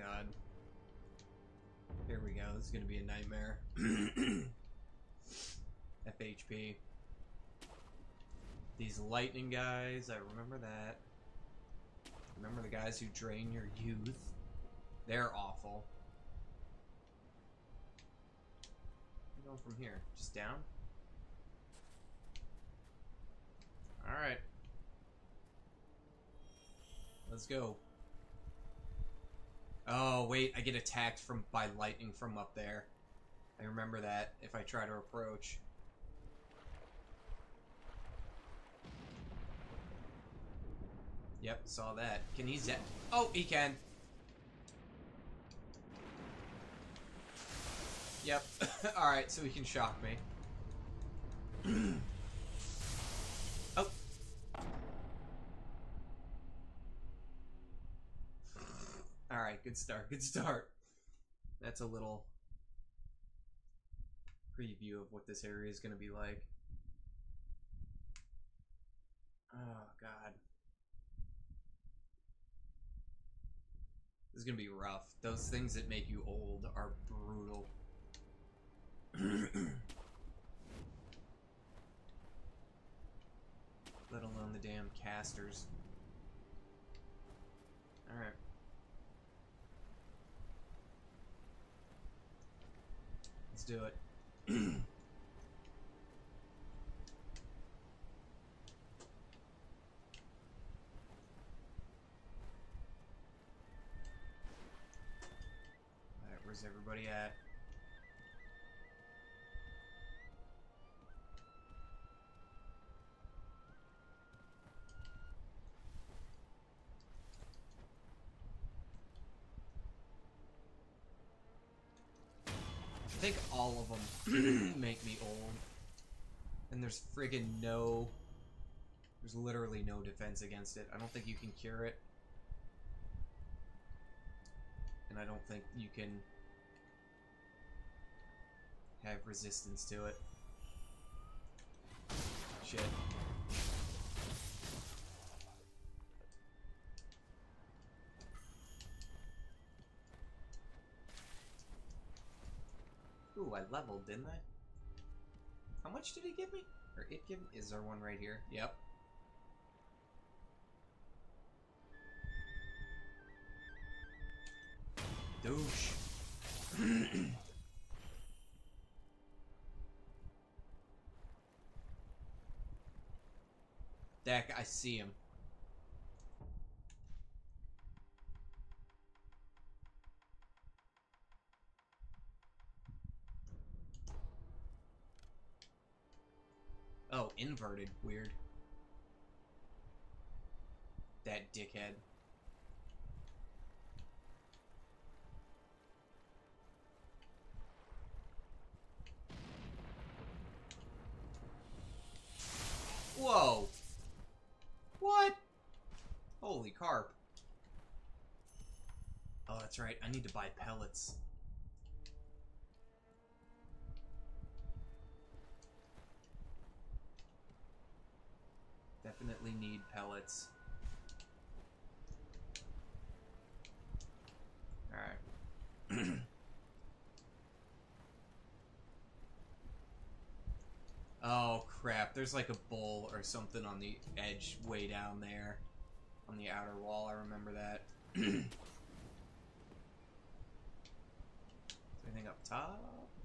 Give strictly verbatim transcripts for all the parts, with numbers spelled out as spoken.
god. Here we go. This is gonna be a nightmare. F H P. These lightning guys, I remember that. Remember the guys who drain your youth? They're awful. Where do we go from here? Just down? Alright. Let's go. Oh, wait, I get attacked from by lightning from up there. I remember that if I try to approach. Yep, saw that. Can he zap? Oh, he can. Yep. Alright, so he can shock me. Oh. Alright, good start, good start. That's a little preview of what this area is going to be like. Oh, God. This is going to be rough. Those things that make you old are brutal. Let alone the damn casters. Alright. Let's do it. Alright, where's everybody at? I think all of them make me old. And there's friggin' no... There's literally no defense against it. I don't think you can cure it. And I don't think you can have resistance to it. Shit. Ooh, I leveled, didn't I? How much did he give me? Or it give me? Is there one right here? Yep. Douche. Deck, I see him. Oh, inverted. Weird. That dickhead. Whoa! What? Holy carp. Oh, that's right. I need to buy pellets. Definitely need pellets. Alright. Oh, crap. There's like a bull or something on the edge way down there. On the outer wall, I remember that. Anything up top?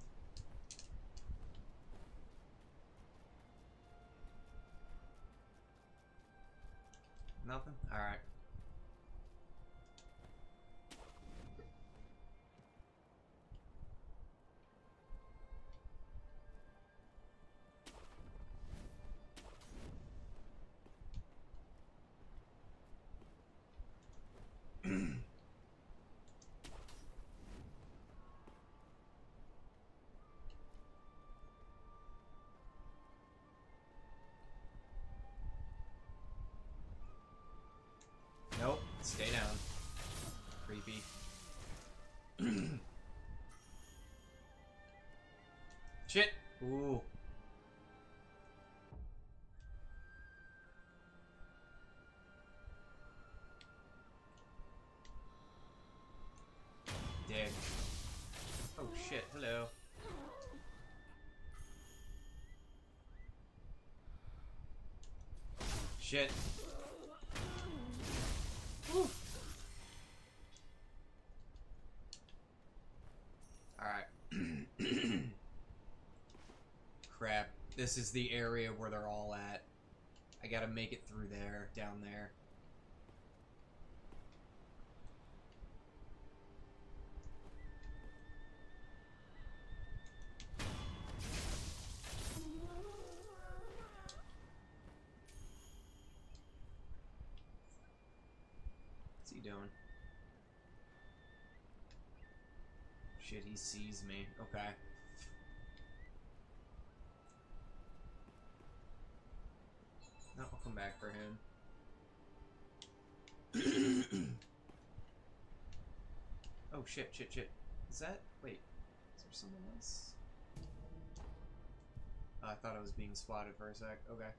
Nothing? Alright. Nope. Stay down. Creepy. Shit! Ooh. pig. Oh shit, hello. Shit. Whew. Alright. Crap. This is the area where they're all at. I gotta make it through there, down there. What's he doing? Shit, he sees me. Okay. No, I'll come back for him. Oh shit, shit, shit. Is that... Wait. Is there someone else? Oh, I thought I was being spotted for a sec. Okay.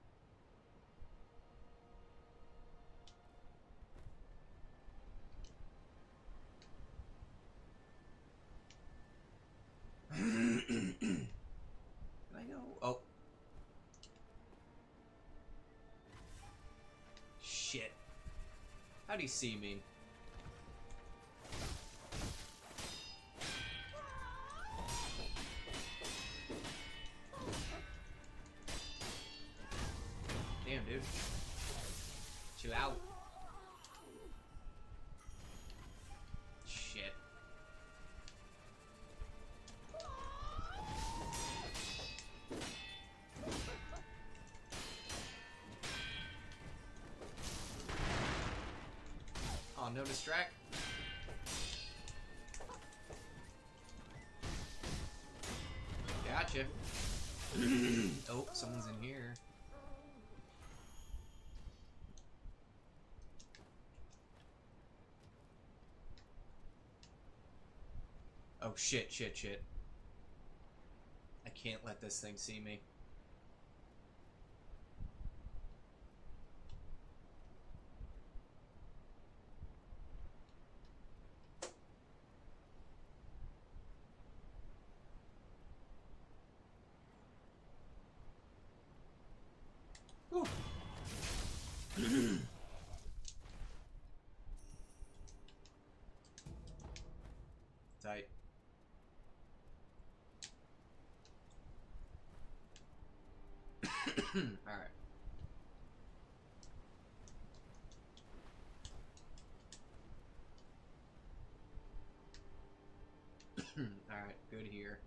Can I go? Oh. Shit. How'd he see me? Damn, dude. Chill out. Shit. Oh, no distract. Gotcha. Oh, someone's in here. Oh, shit, shit, shit. I can't let this thing see me. Whew. Tight. Alright. Alright, good here.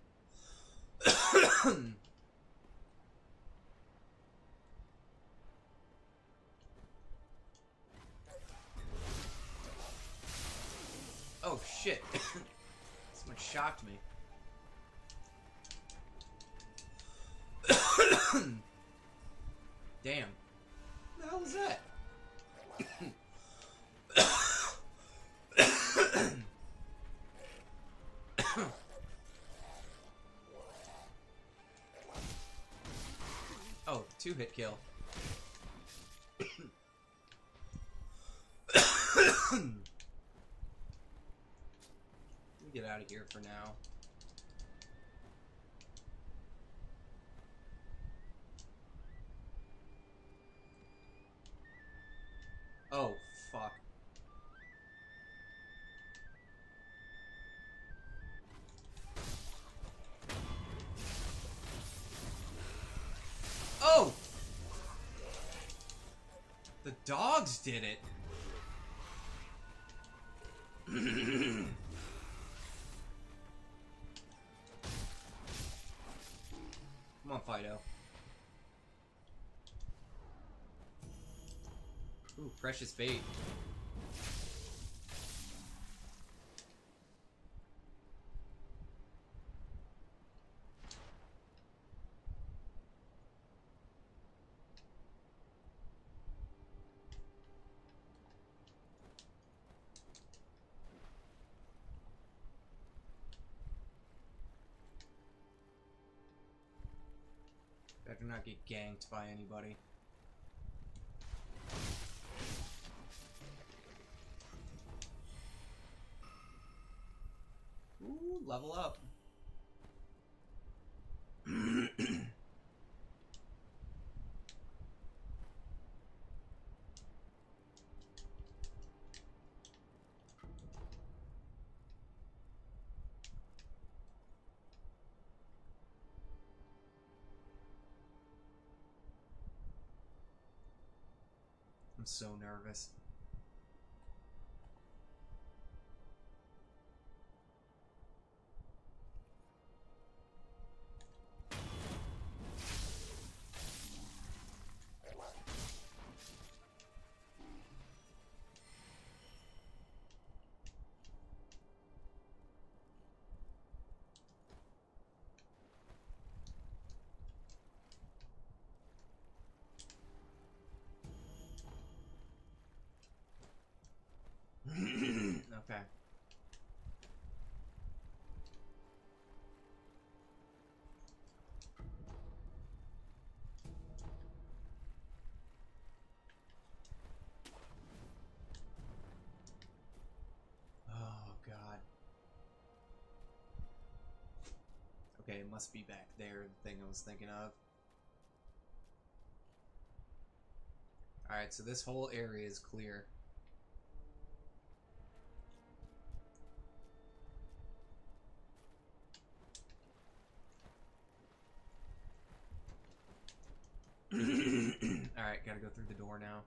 Oh shit. Someone shocked me. Damn. What the hell was that? Oh, two hit kill. Let me get out of here for now. Oh, fuck. Oh! The dogs did it! Come on, Fido. Ooh, precious bait. Better not get ganked by anybody. Ooh, level up. I'm so nervous. Okay. Oh, God. Okay, it must be back there, the thing I was thinking of. Alright, so this whole area is clear. Alright, gotta go through the door now.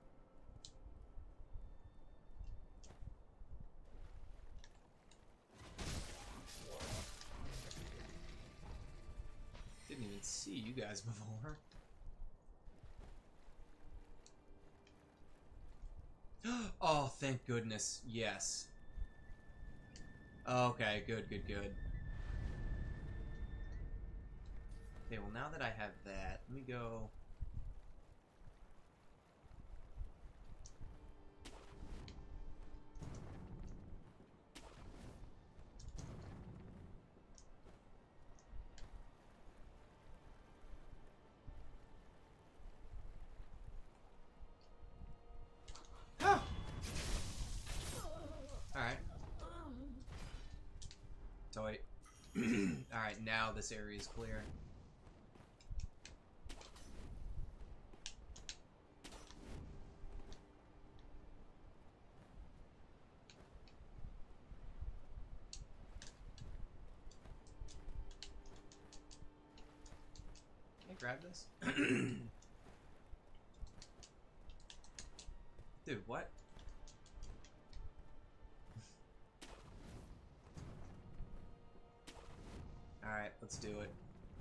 Didn't even see you guys before. Oh, thank goodness. Yes. Okay, good, good, good. Okay, well now that I have that, let me go... Ah! Alright. Toy. Alright, now this area is clear. Can I grab this? Dude, what? Alright, let's do it.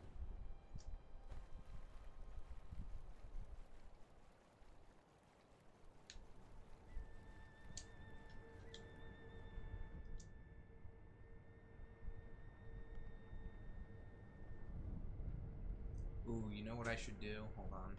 Ooh, you know what I should do? Hold on.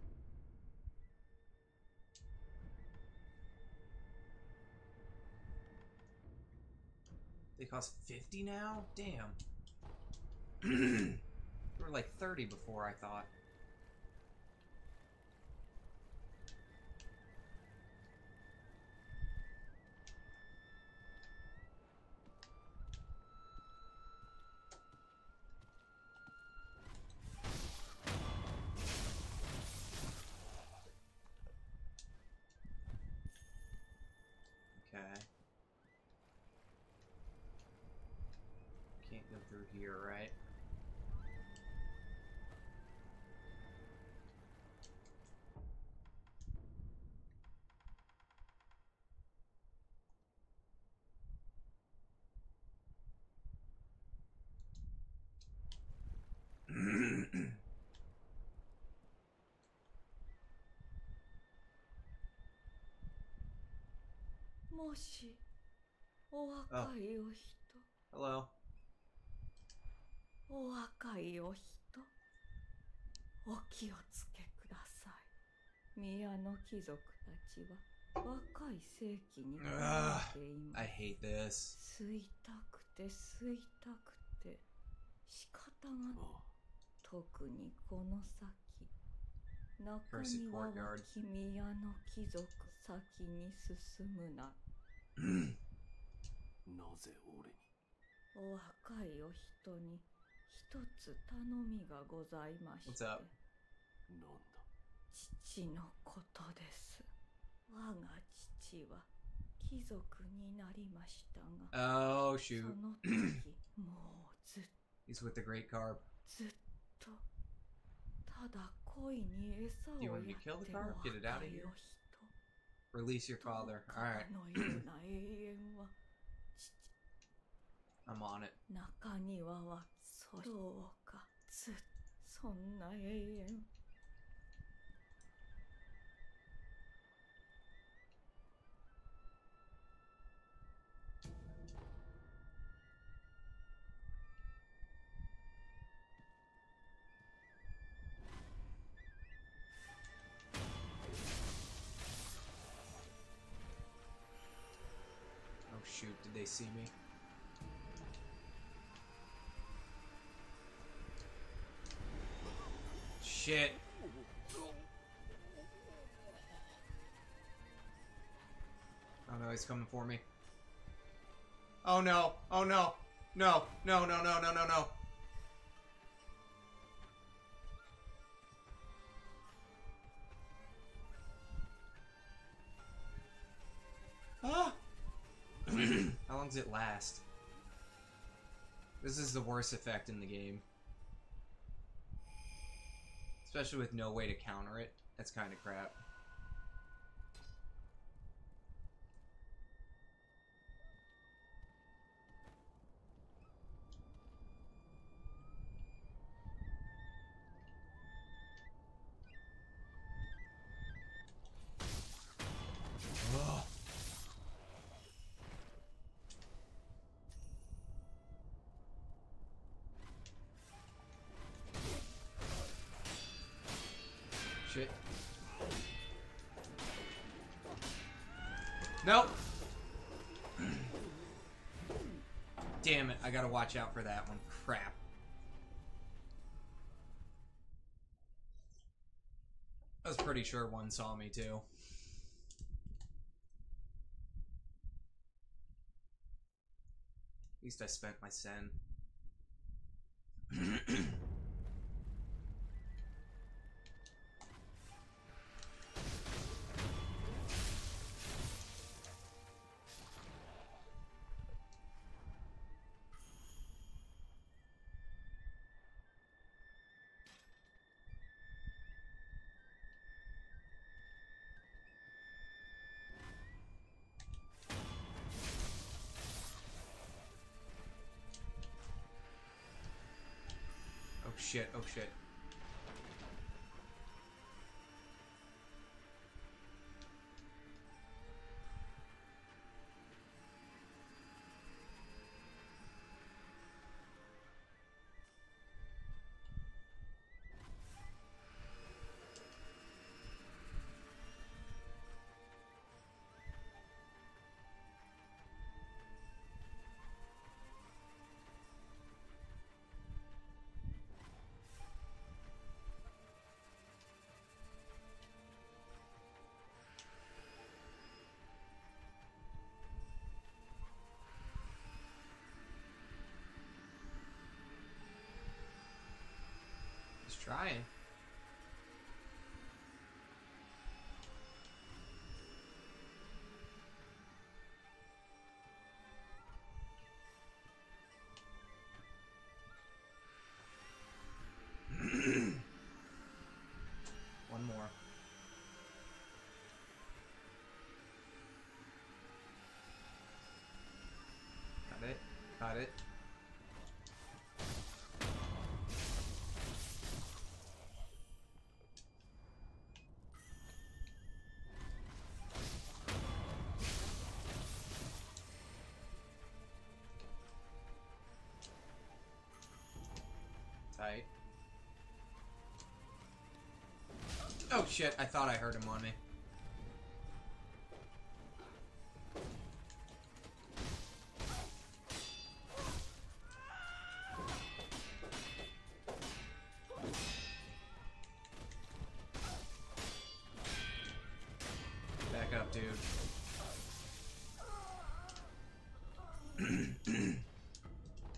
They cost fifty now? Damn. They were like thirty before, I thought. Okay. Can't go through here, right? Oh. Hello. お若いお人、お気をつけください。宮の貴族たちは若い世紀になっています。 I hate this. 吸いたくて吸いたくて仕方がない。特にこの先、中庭は君屋の貴族先に進むな。 なぜ俺に？ お若いお人に一つ頼みがございまして。 What's up? 父のことです。我が父は貴族になりましたが、 Oh shoot. その時もうずっ He's with the great carp. ずっとただ恋に餌を Do you や want っ me て to kill the carp? お Get it out 若 of い here. お人。 Release your father. Alright. のような永遠は父 I'm on it. 中庭はそどうかずっそんな永遠。 Oh shoot, did they see me? Shit. Oh no, he's coming for me. Oh no, oh no. No, no, no, no, no, no, no. Ah! How long does it last? This is the worst effect in the game. Especially with no way to counter it. That's kind of crap. Ugh. Shit. Nope. Damn it, I gotta watch out for that one. Crap. I was pretty sure one saw me too. At least I spent my sen. Oh shit, oh shit. Just trying. One more. Got it. Got it. Tight. Oh shit, I thought I heard him on me. Back up, dude.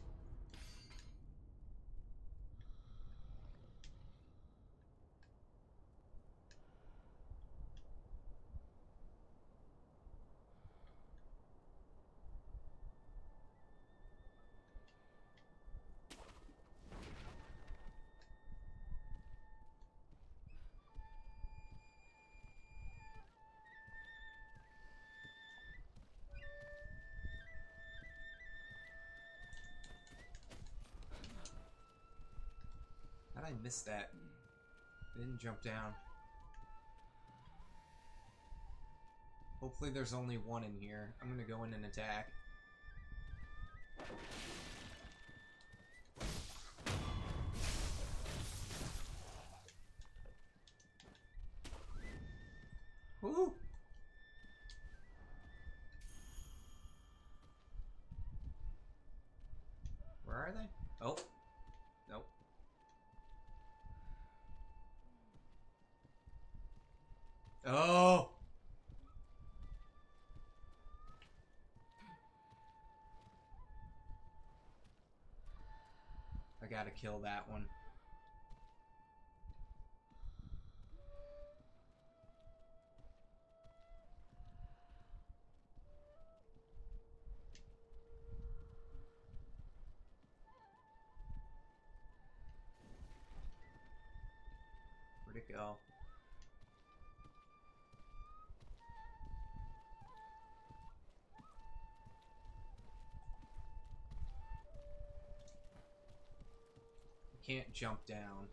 I miss that? I didn't jump down. Hopefully there's only one in here. I'm gonna go in and attack. Woo! Where are they? Oh. Nope. Oh! I gotta kill that one. Where'd it go? I can't jump down.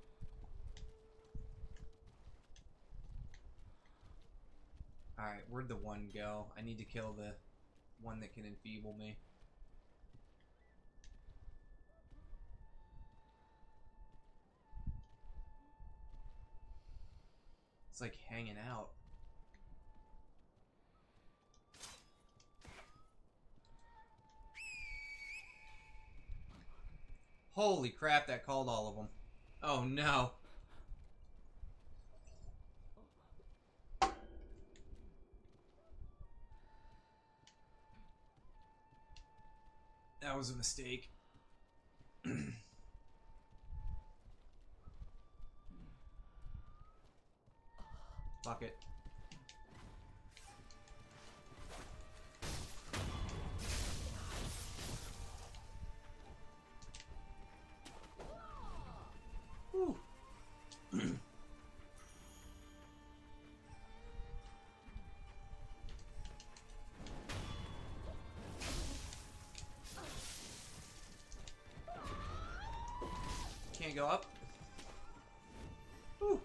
Alright, where'd the one go? I need to kill the one that can enfeeble me. It's like hanging out. Holy crap, that called all of them. Oh no. That was a mistake. Fuck it. Whew. Can't go up. Whew.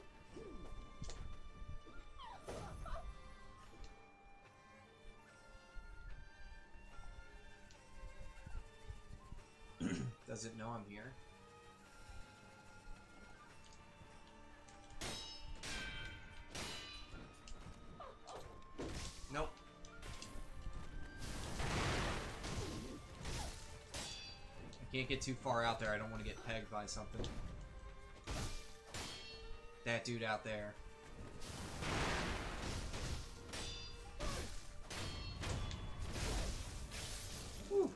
Does it know I'm here? Nope. I can't get too far out there. I don't want to get pegged by something. That dude out there. Whew.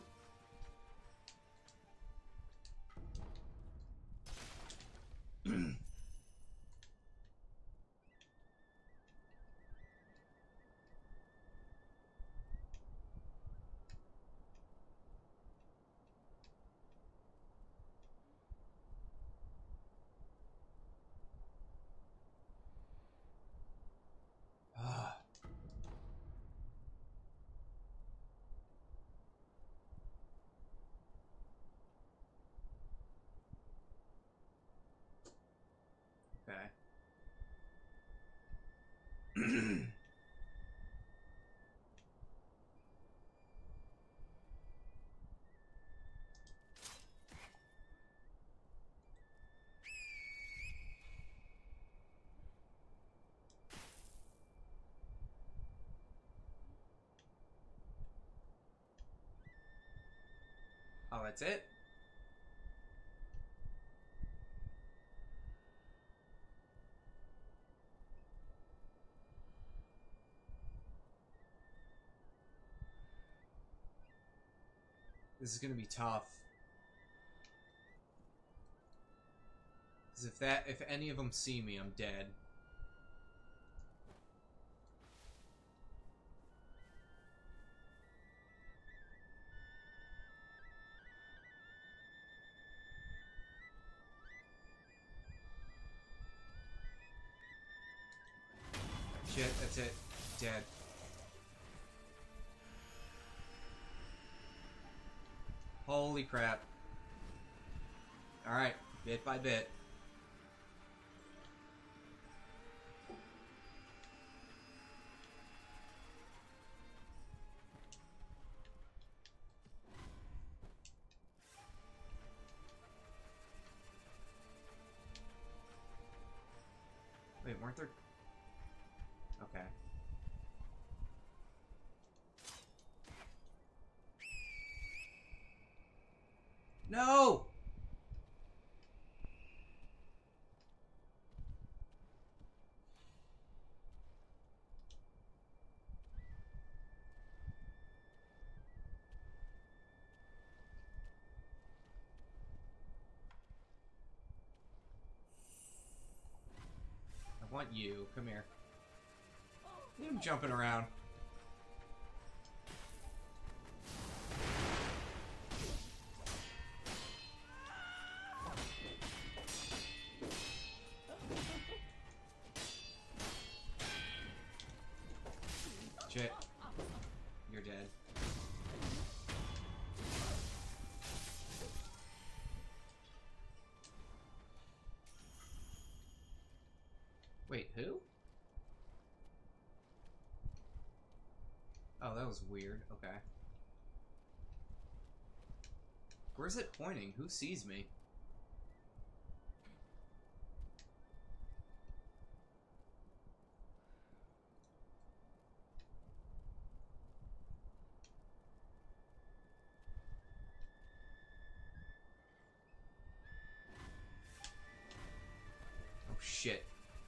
Ah. Okay. Oh, that's it? This is gonna be tough. Because if that, if any of them see me, I'm dead. Shit, that's it. Dead. Holy crap. Alright, bit by bit. Aren't there... Okay. No! I want you. Come here. I'm jumping around. Shit. You're dead. Wait, who? Oh, that was weird. Okay. Where's it pointing? Who sees me? Oh, shit.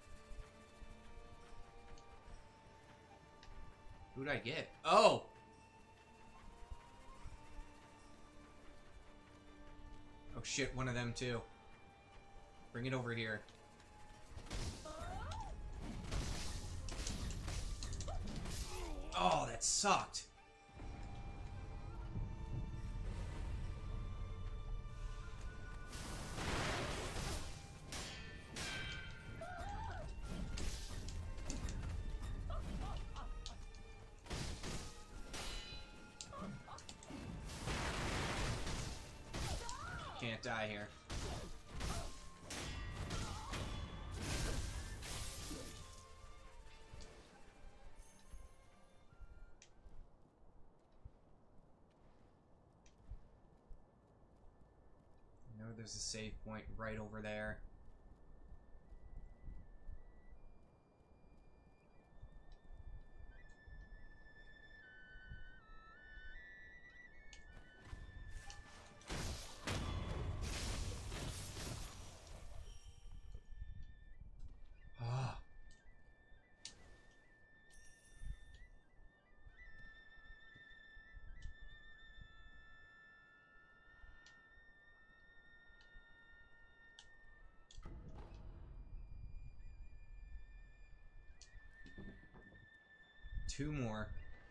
Who'd I get? Oh! Oh shit, one of them too. Bring it over here. Oh, that sucked. Can't die here. I know there's a save point right over there. Two more.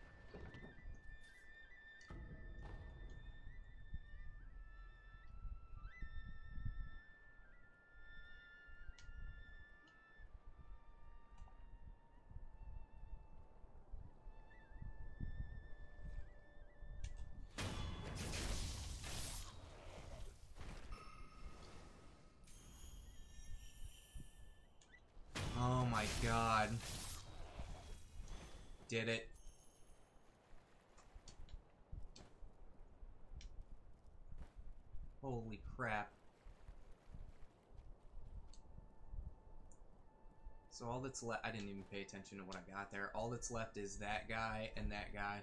Oh my god. Did it. Holy crap. So all that's left, I didn't even pay attention to what I got there. All that's left is that guy and that guy.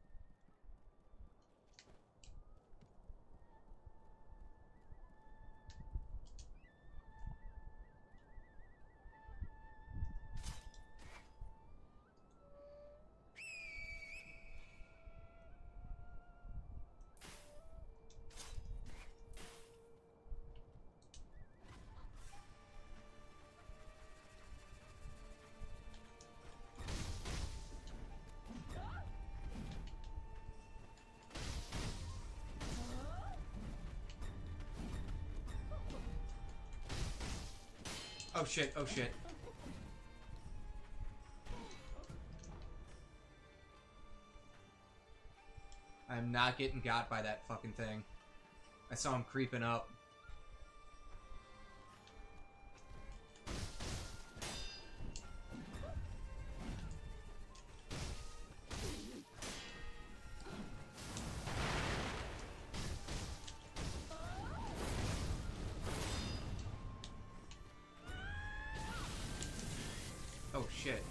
Oh shit, oh shit. I'm not getting got by that fucking thing. I saw him creeping up. shit.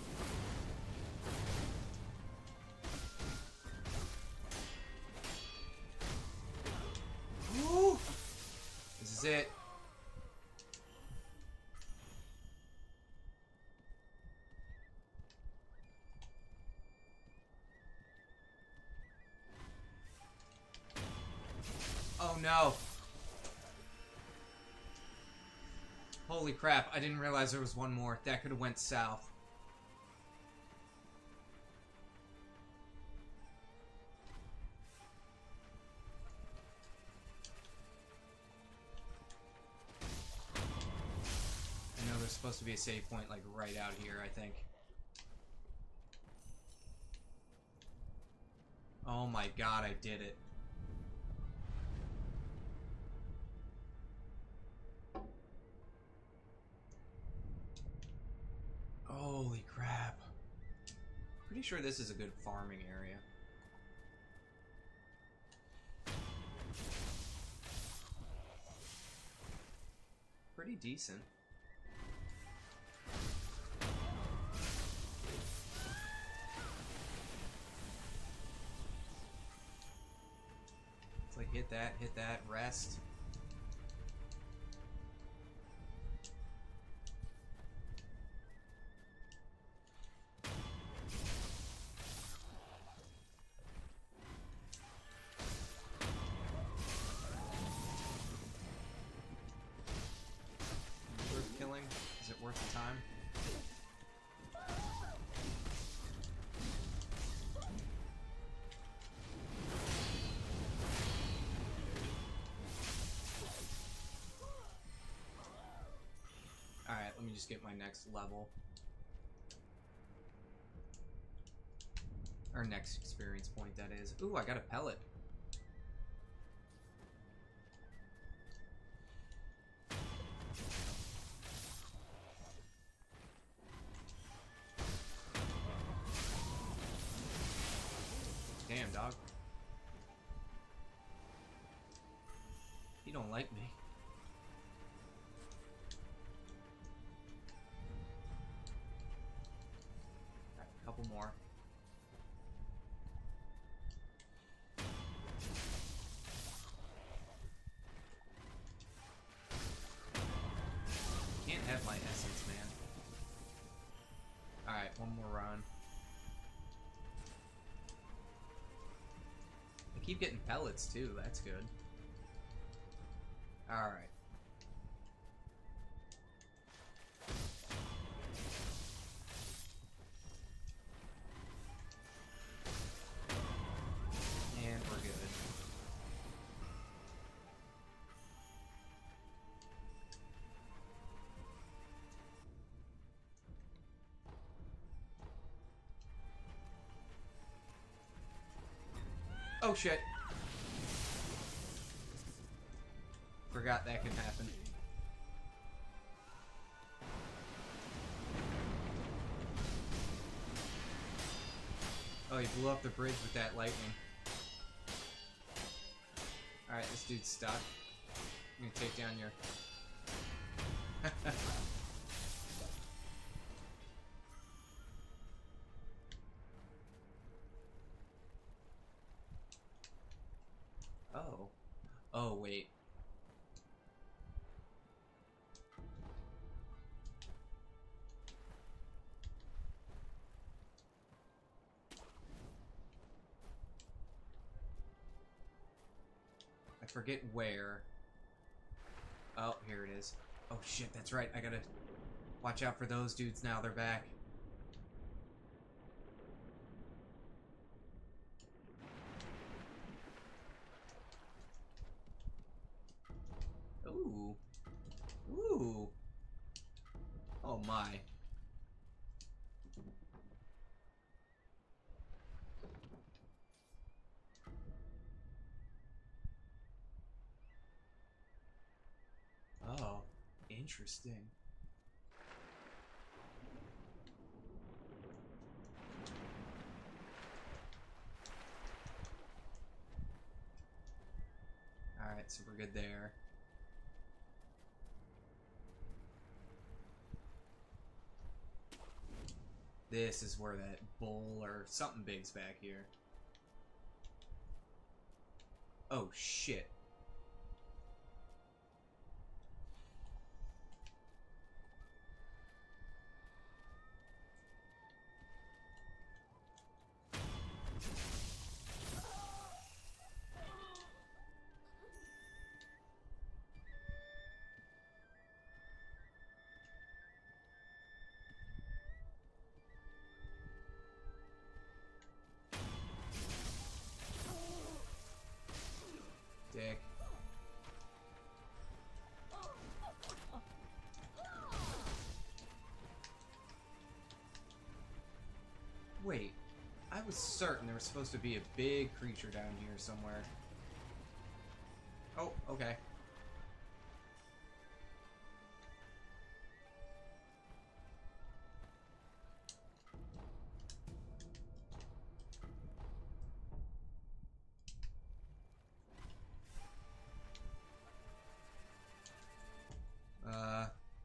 Woo! This is it. Oh no. Holy crap, I didn't realize there was one more. That could have went south. I know there's supposed to be a save point like right out here, I think. Oh my god, I did it. Holy crap. Pretty sure this is a good farming area. Pretty decent. It's like hit that, hit that, rest. Worth the time. Alright, let me just get my next level. Or next experience point, that is. Ooh, I got a pellet. Damn, dog. You don't like me. Alright, a couple more. Can't have my essence, man. Alright, one more run. Keep getting pellets too, that's good. Alright. And we're good. Oh shit. Forgot that can happen. Oh, he blew up the bridge with that lightning. Alright, this dude's stuck. I'm gonna take down your... Oh. Oh, wait. I forget where. Oh, here it is. Oh shit, that's right. I gotta watch out for those dudes now. They're back. Ooh. Ooh. Oh my. Oh, interesting. Alright, so we're good there. This is where that bull or something big's back here. Oh, shit. Dick. Wait, I was certain there was supposed to be a big creature down here somewhere. Oh, okay. Uh,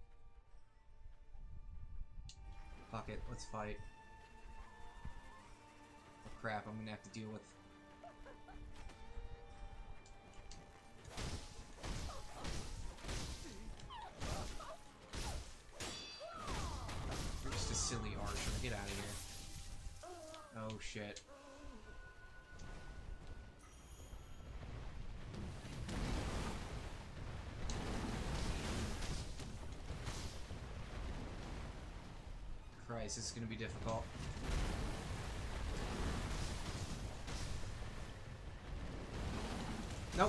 fuck it, let's fight. Oh crap, I'm gonna have to deal with... You're just a silly archer, get out of here. Oh shit. Christ, this is gonna be difficult. Nope.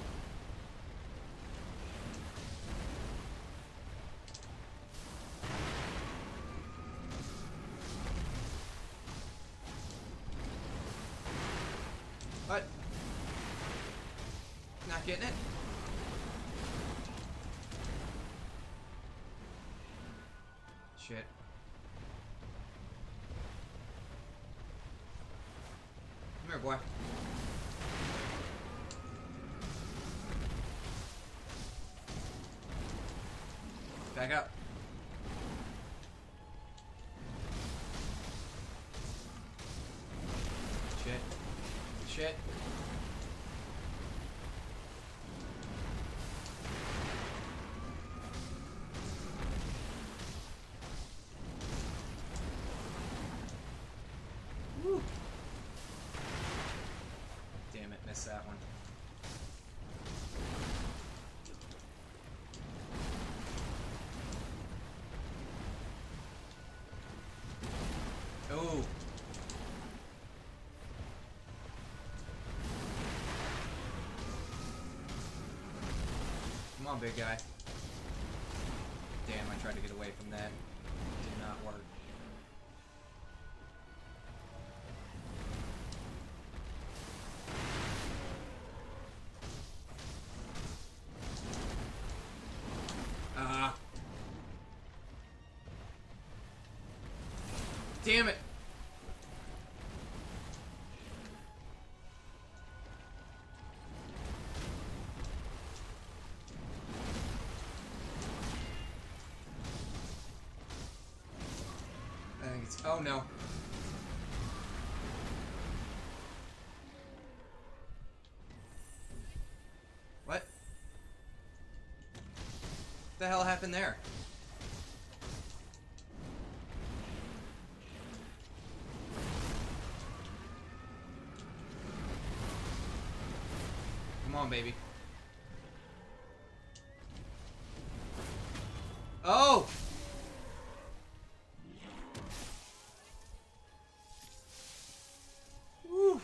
What? Not getting it? Shit. Come here, boy. Back up. Shit. Shit. Woo. Damn it, missed that one. Oh. Come on, big guy. Damn, I tried to get away from that. Did not work. Ah. Damn it. I think it's... Oh, no. What? What the hell happened there? Come on, baby. Oh! Woo!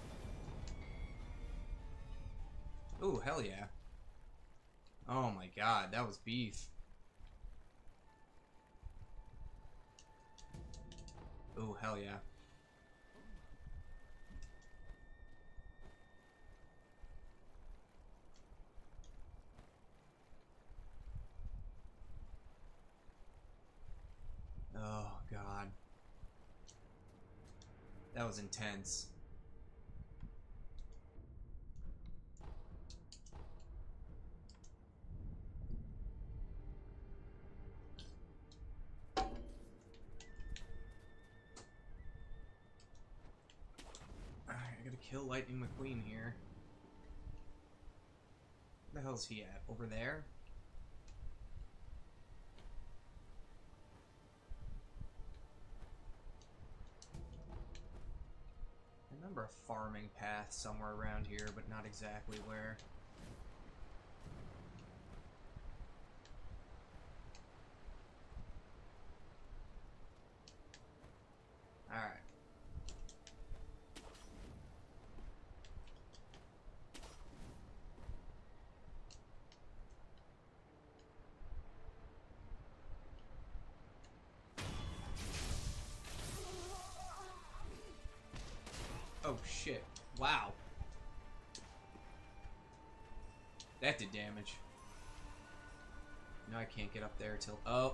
Ooh, hell yeah. Oh my god, that was beef. Ooh, hell yeah. Oh god. That was intense. kill Lightning McQueen here. Where the hell's he at? Over there? I remember a farming path somewhere around here, but not exactly where. Alright. Oh shit. Wow. That did damage. No, I can't get up there till... Oh.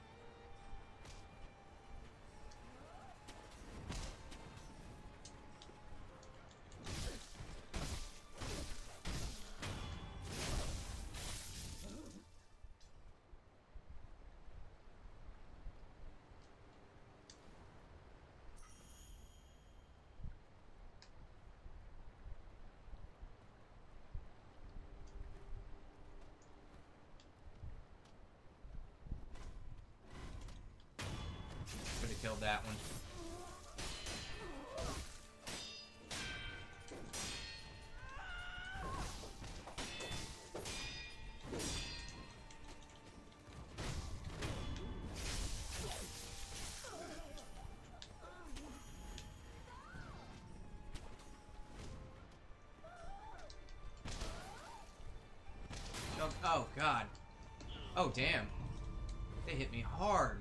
Could have killed that one. Oh, God. Oh, damn. They hit me hard.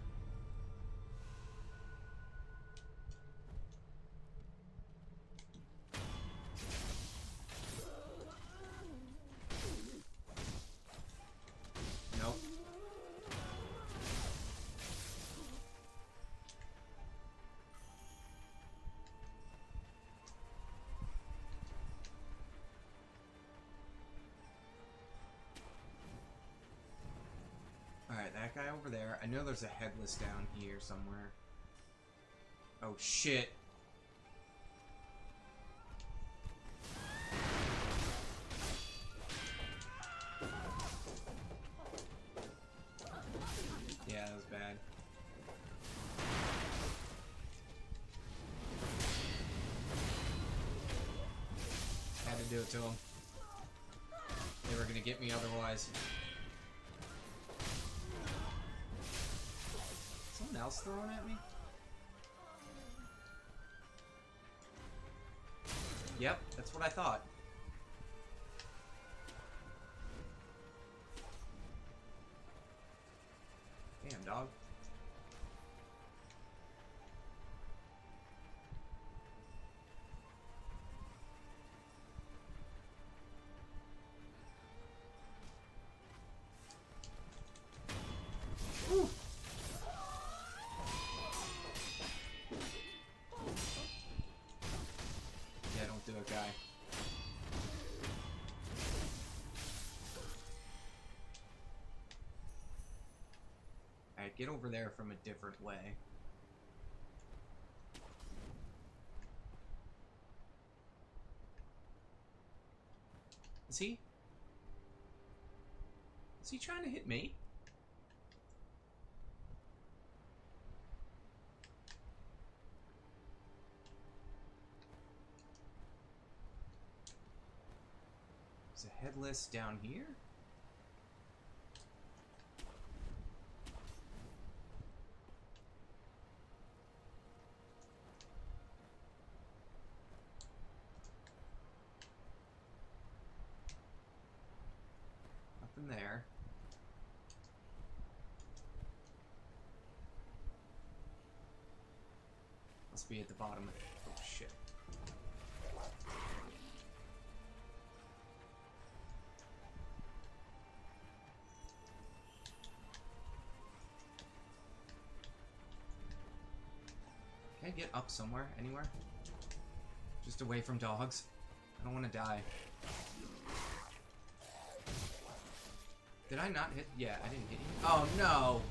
Nope. Alright, that guy over there. I know there's a headless down here somewhere. Oh, shit. Yeah, that was bad. Had to do it to him. They were gonna get me otherwise. Someone else throwing at me? Yep, that's what I thought. Damn, dog. Whew. Yeah, don't do it, guy. Alright, get over there from a different way. Is he? Is he trying to hit me? Is a headless down here? Nothing there. Must be at the bottom of it. Oh shit. Can I get up somewhere? Anywhere? Just away from dogs? I don't want to die. Did I not hit? Yeah, I didn't hit you. Oh no!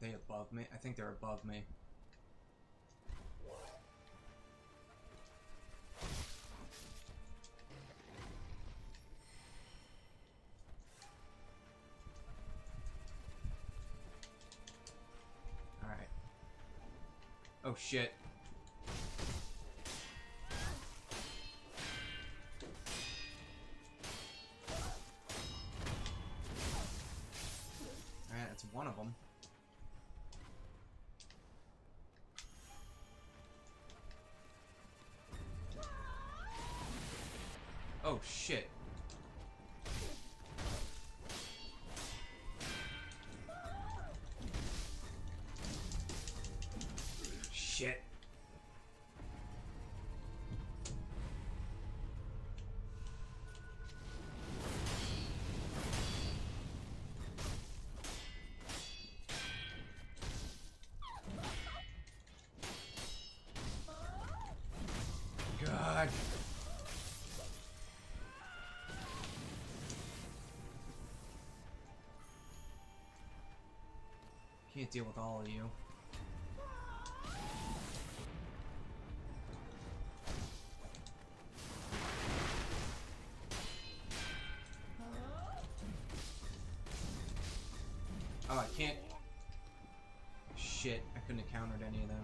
they above me? I think they're above me. Alright. Oh shit. Alright, that's one of them. Oh shit. Shit. God. Can't deal with all of you. Oh, I can't. Shit, I couldn't have countered any of them.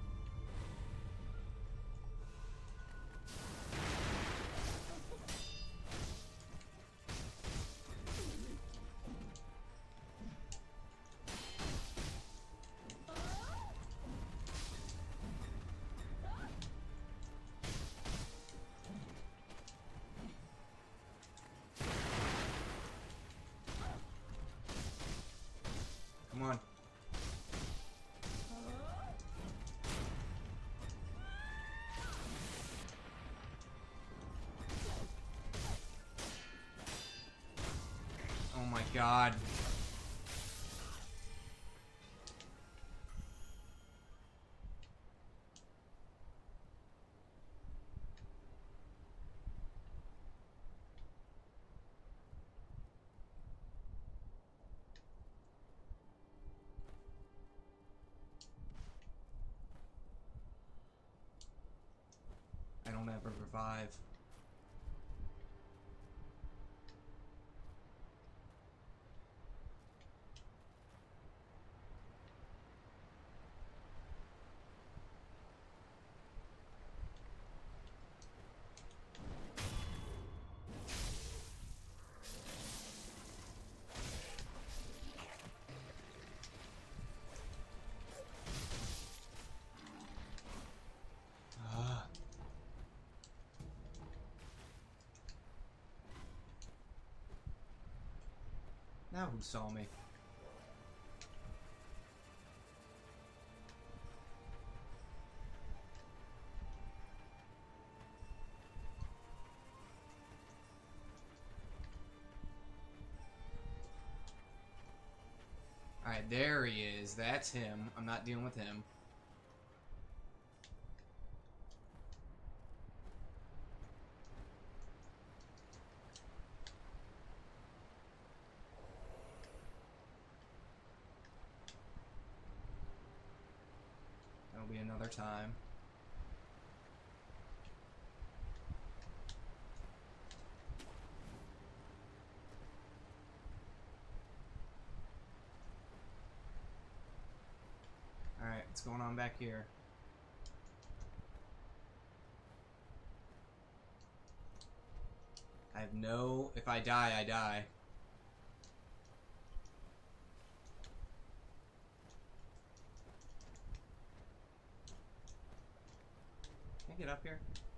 Come on. Oh my god. I don't ever revive. Ah. Now who saw me? Alright, there he is. That's him. I'm not dealing with him. That'll be another time. Alright, what's going on back here? I have no... If I die, I die. Can I get up here?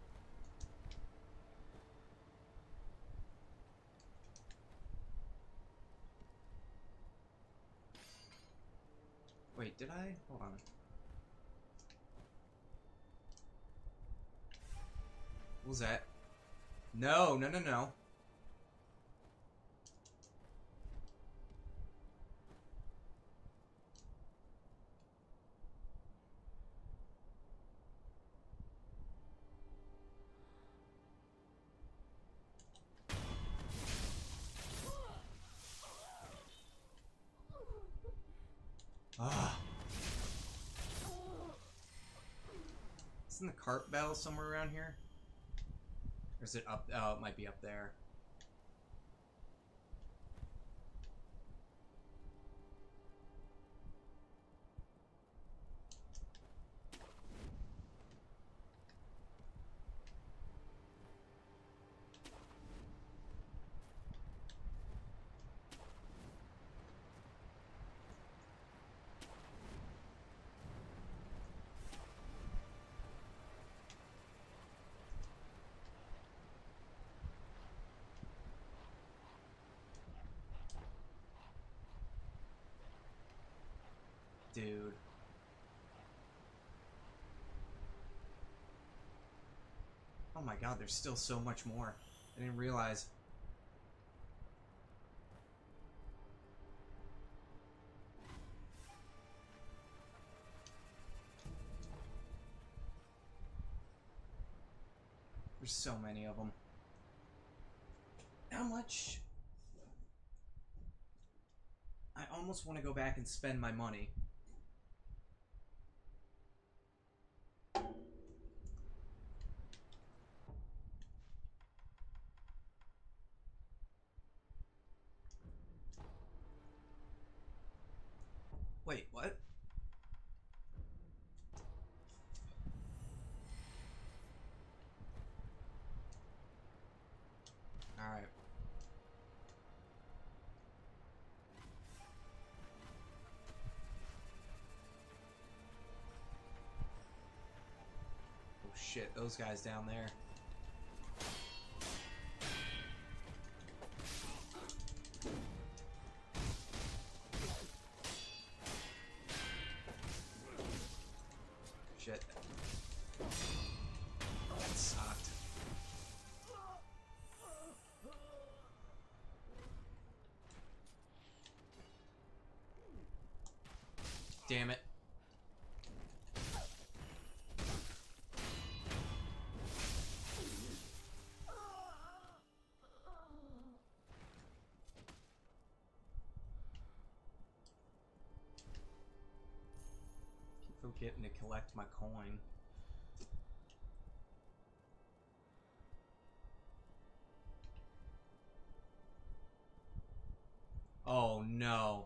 Wait, did I? Hold on. What was that? No, no, no, no. Ah. Isn't the cart bell somewhere around here? Or is it up? Oh, it might be up there. Dude. Oh my god, there's still so much more. I didn't realize. There's so many of them. How much? I almost want to go back and spend my money. Wait, what? Alright. Oh shit, those guys down there. Shit. That sucked. Damn it. Keep forgetting to collect my coin. Oh no.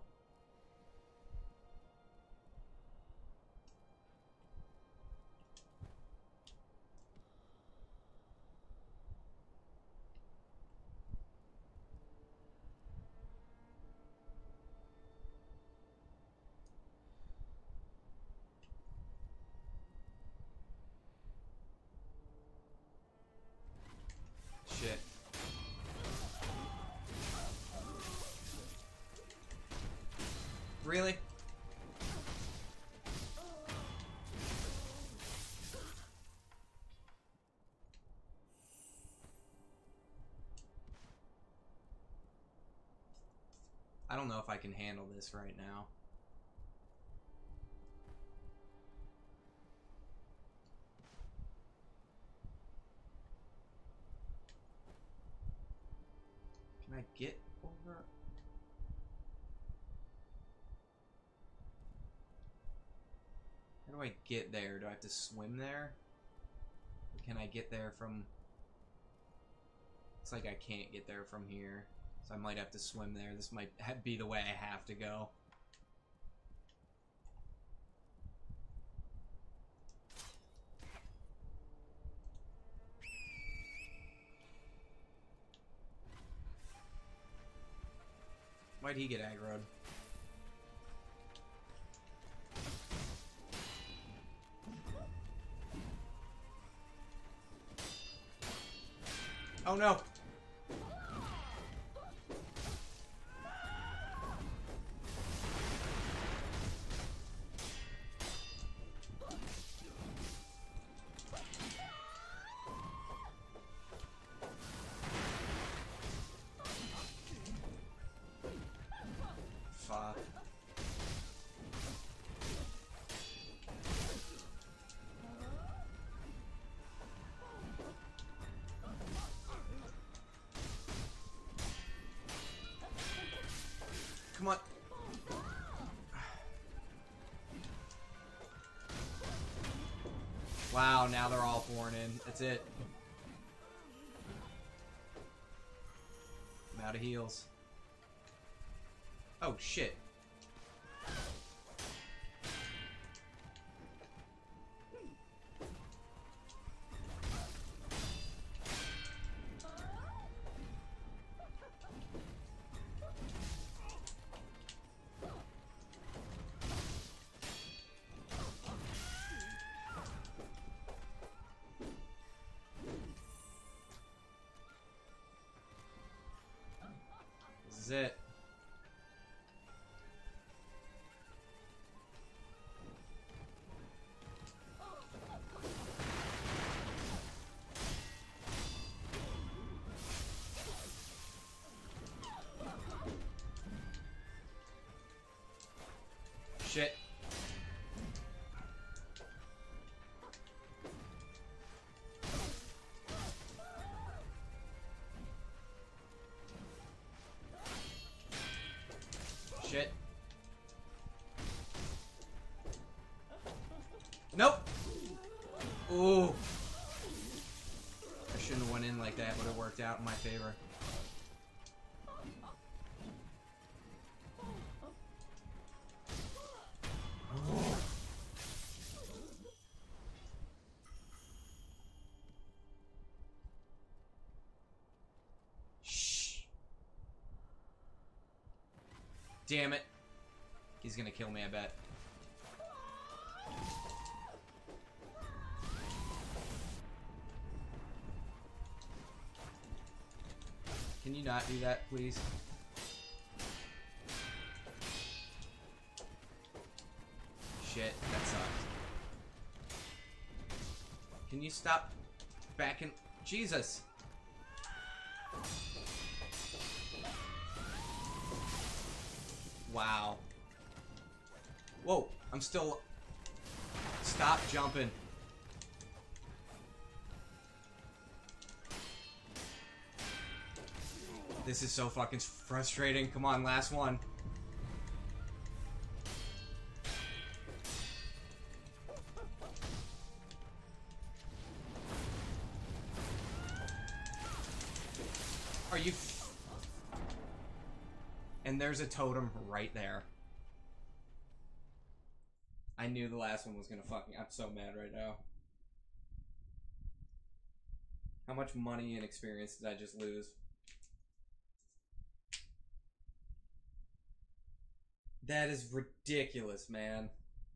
Shit. Really? I don't know if I can handle this right now. Can I get over? How do I get there? Do I have to swim there? Or can I get there from... It's like I can't get there from here. So I might have to swim there. This might be the way I have to go. Why'd he get aggroed? Oh no! Fuck. Come on. Wow, now they're all pouring in. That's it. I'm out of heals. Oh, shit. This is it. Shit. Shit. Nope. Ooh. I shouldn't have went in like that. Would have worked out in my favor. Shh. Damn it. He's gonna kill me, I bet. Can you not do that, please? Shit, that sucked. Can you stop backing? Jesus! Wow. Whoa, I'm still... Stop jumping. This is so fucking frustrating. Come on, last one. Are you... F and there's a totem right there. I knew the last one was gonna fucking... I'm so mad right now. How much money and experience did I just lose? That is ridiculous, man.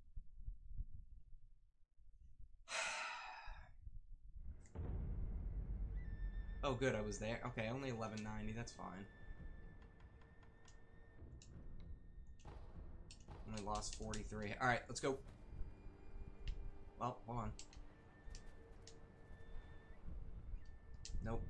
Oh, good, I was there. Okay, only eleven ninety, that's fine. Only lost forty-three. Alright, let's go. Well, hold on. Nope.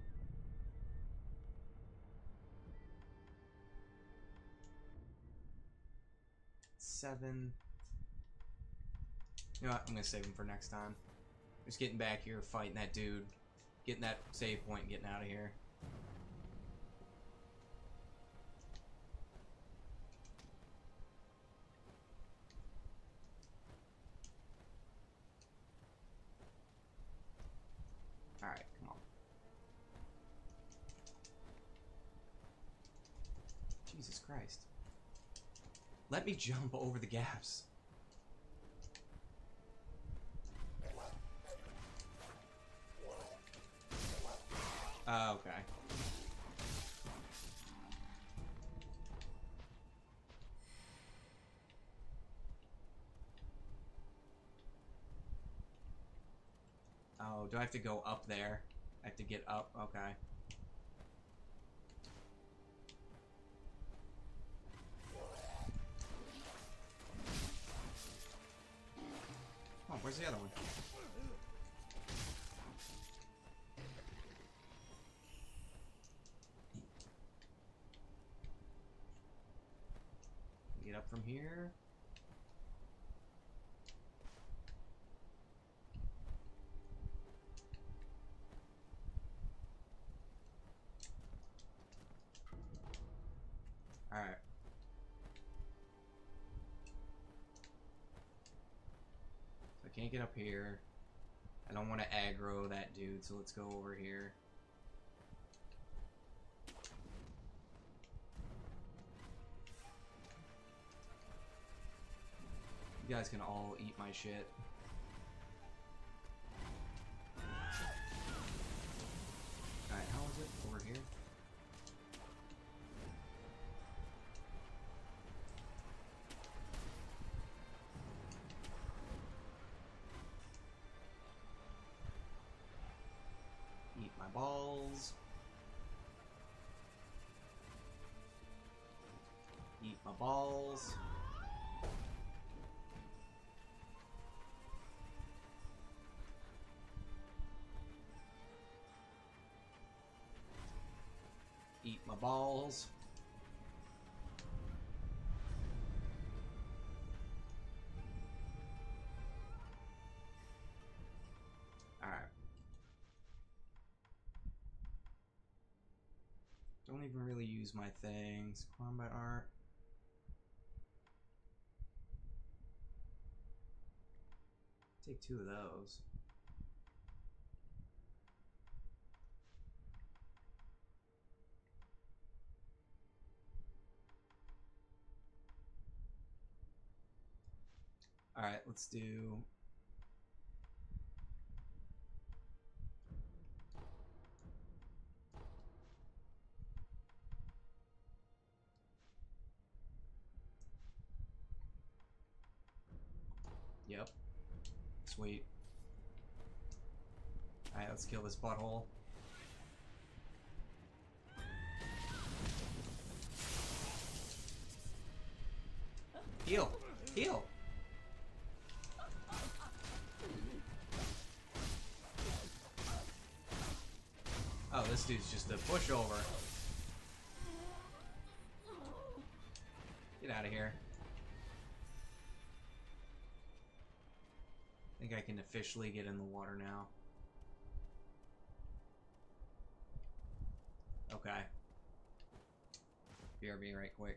Seven. You know what? I'm gonna save him for next time. Just getting back here, fighting that dude. Getting that save point and getting out of here. Alright, come on. Jesus Christ. Let me jump over the gaps. Uh, okay. Oh, do I have to go up there? I have to get up? Okay. Oh, where's the other one? Get up from here. Alright. So I can't get up here. I don't want to aggro that dude, so let's go over here. You guys can all eat my shit. Alright, how is it over here? Eat my balls. Eat my balls. Eat my balls. Alright. Don't even really use my things. Combat art. Take two of those. Alright, let's do... Yep. Sweet. Alright, let's kill this butthole. Heal! Heal! Oh, this dude's just a pushover. Get out of here. I think I can officially get in the water now. Okay. B R B right quick.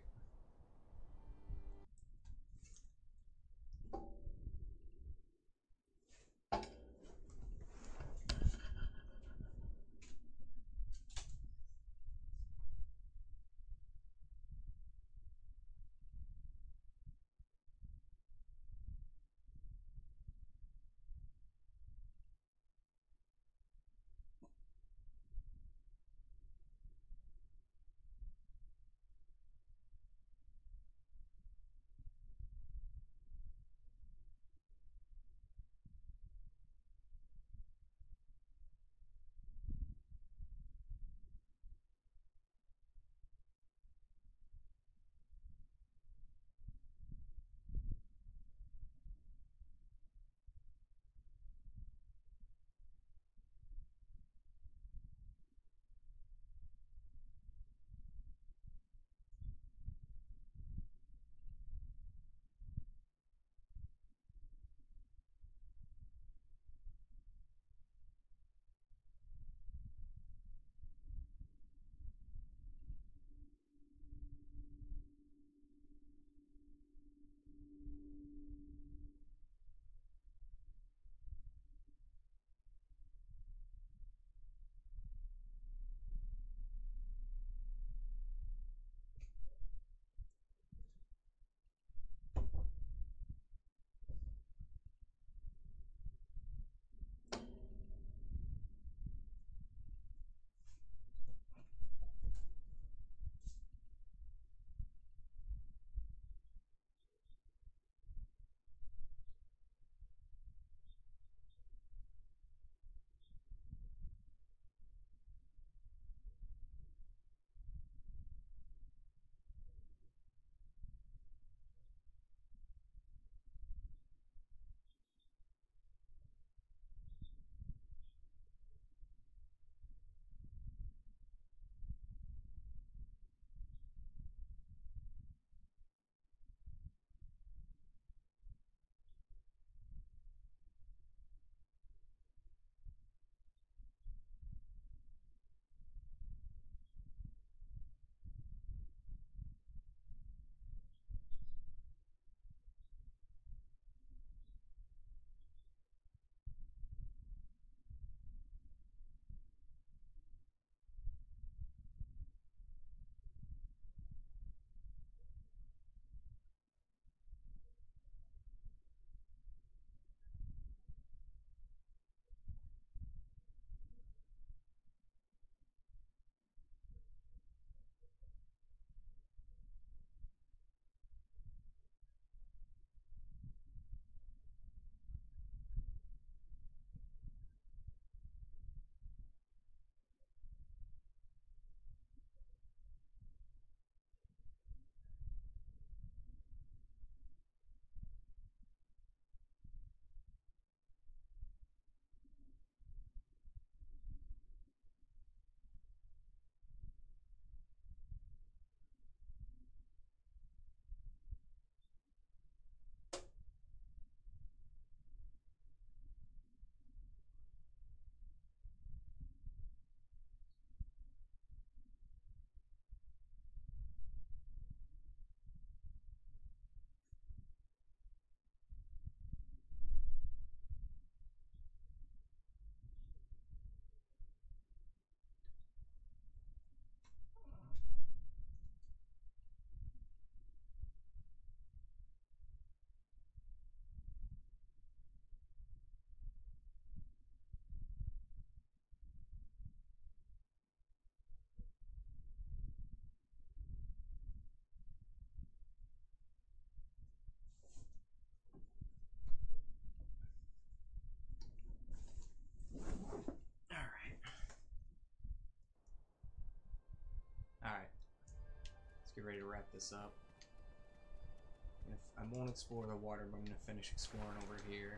get ready to wrap this up. If I won't explore the water, but I'm gonna finish exploring over here.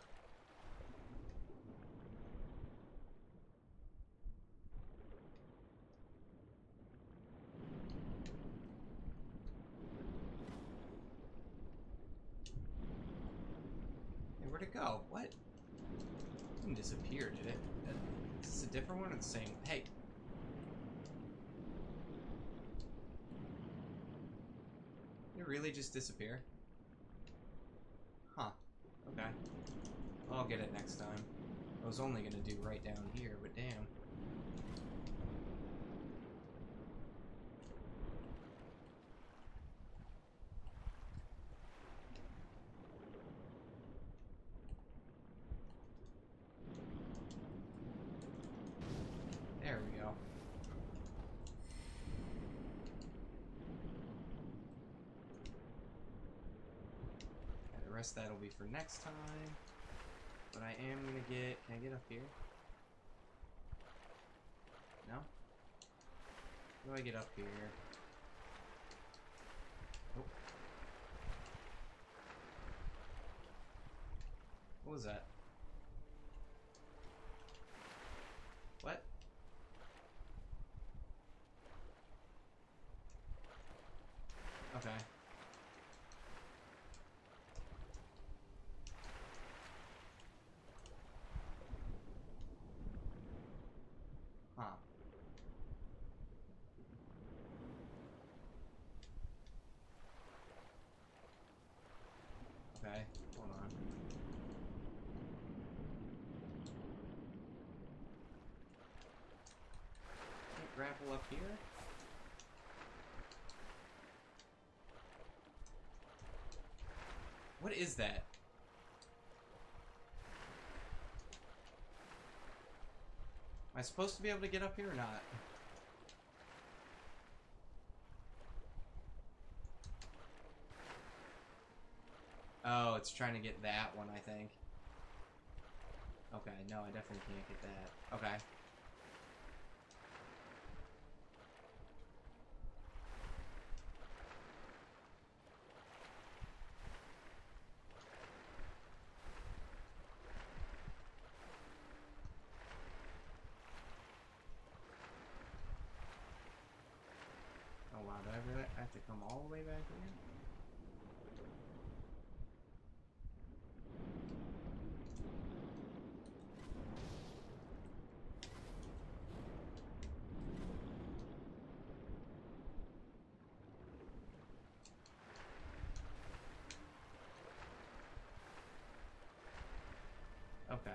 Hey, where'd it go? What? It didn't disappear, did it? Is this a different one or the same? Hey! Did it really just disappear? Huh. Okay. Well, I'll get it next time. I was only gonna do right down here, but damn. There we go. Okay, the rest of that'll be for next time. But I am gonna get... Can I get up here? No? How do I get up here? Oh. What was that? What? Okay. Huh. Okay, hold on. Can't grapple up here? What is that? Am I supposed to be able to get up here or not? Oh, it's trying to get that one, I think. Okay, no, I definitely can't get that. Okay. Oh wow, do I really have to come all the way back here? Okay.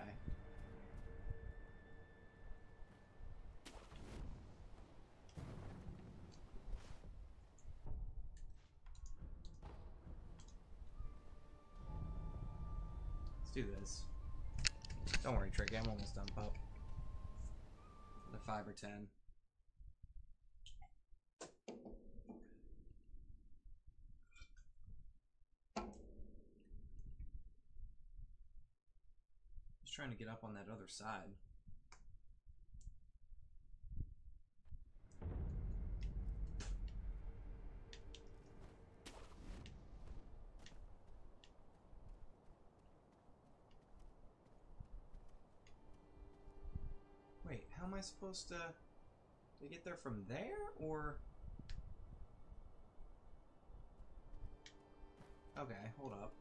Let's do this. Don't worry, Tricky, I'm almost done, pup. The five or ten. Just trying to get up on that other side. Wait, how am I supposed to... to get there from there, or... Okay, hold up.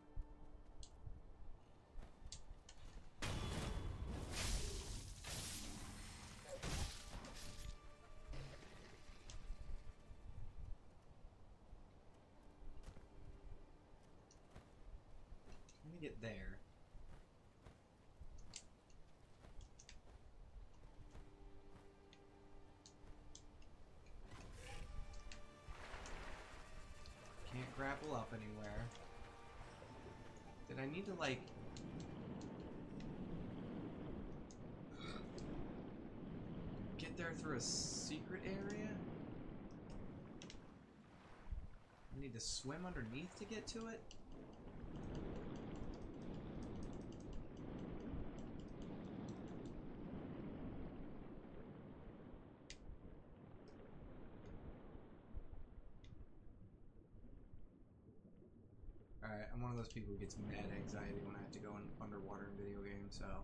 Let me get there. Can't grapple up anywhere. Did I need to, like... get there through a secret area? I need to swim underneath to get to it? I'm one of those people who gets mad anxiety when I have to go in underwater in video games, so...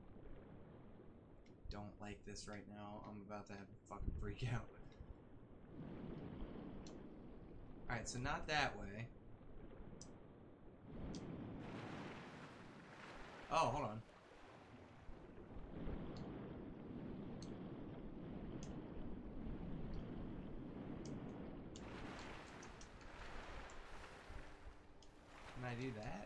Don't like this right now. I'm about to have a fucking freak out. Alright, so not that way. Oh, hold on. Can I do that?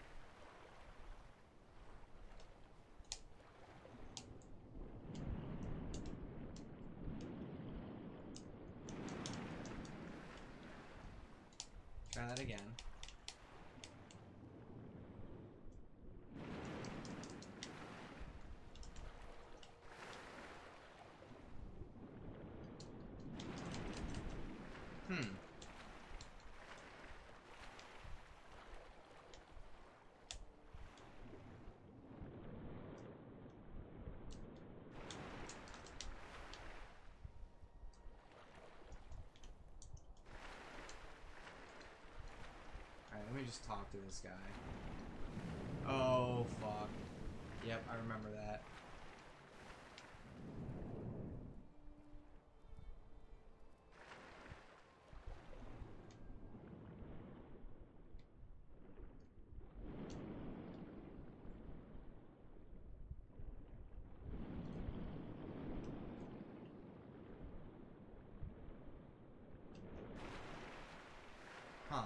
Try that again. Hmm. Alright, let me just talk to this guy. Oh, fuck. Yep, I remember that. Huh.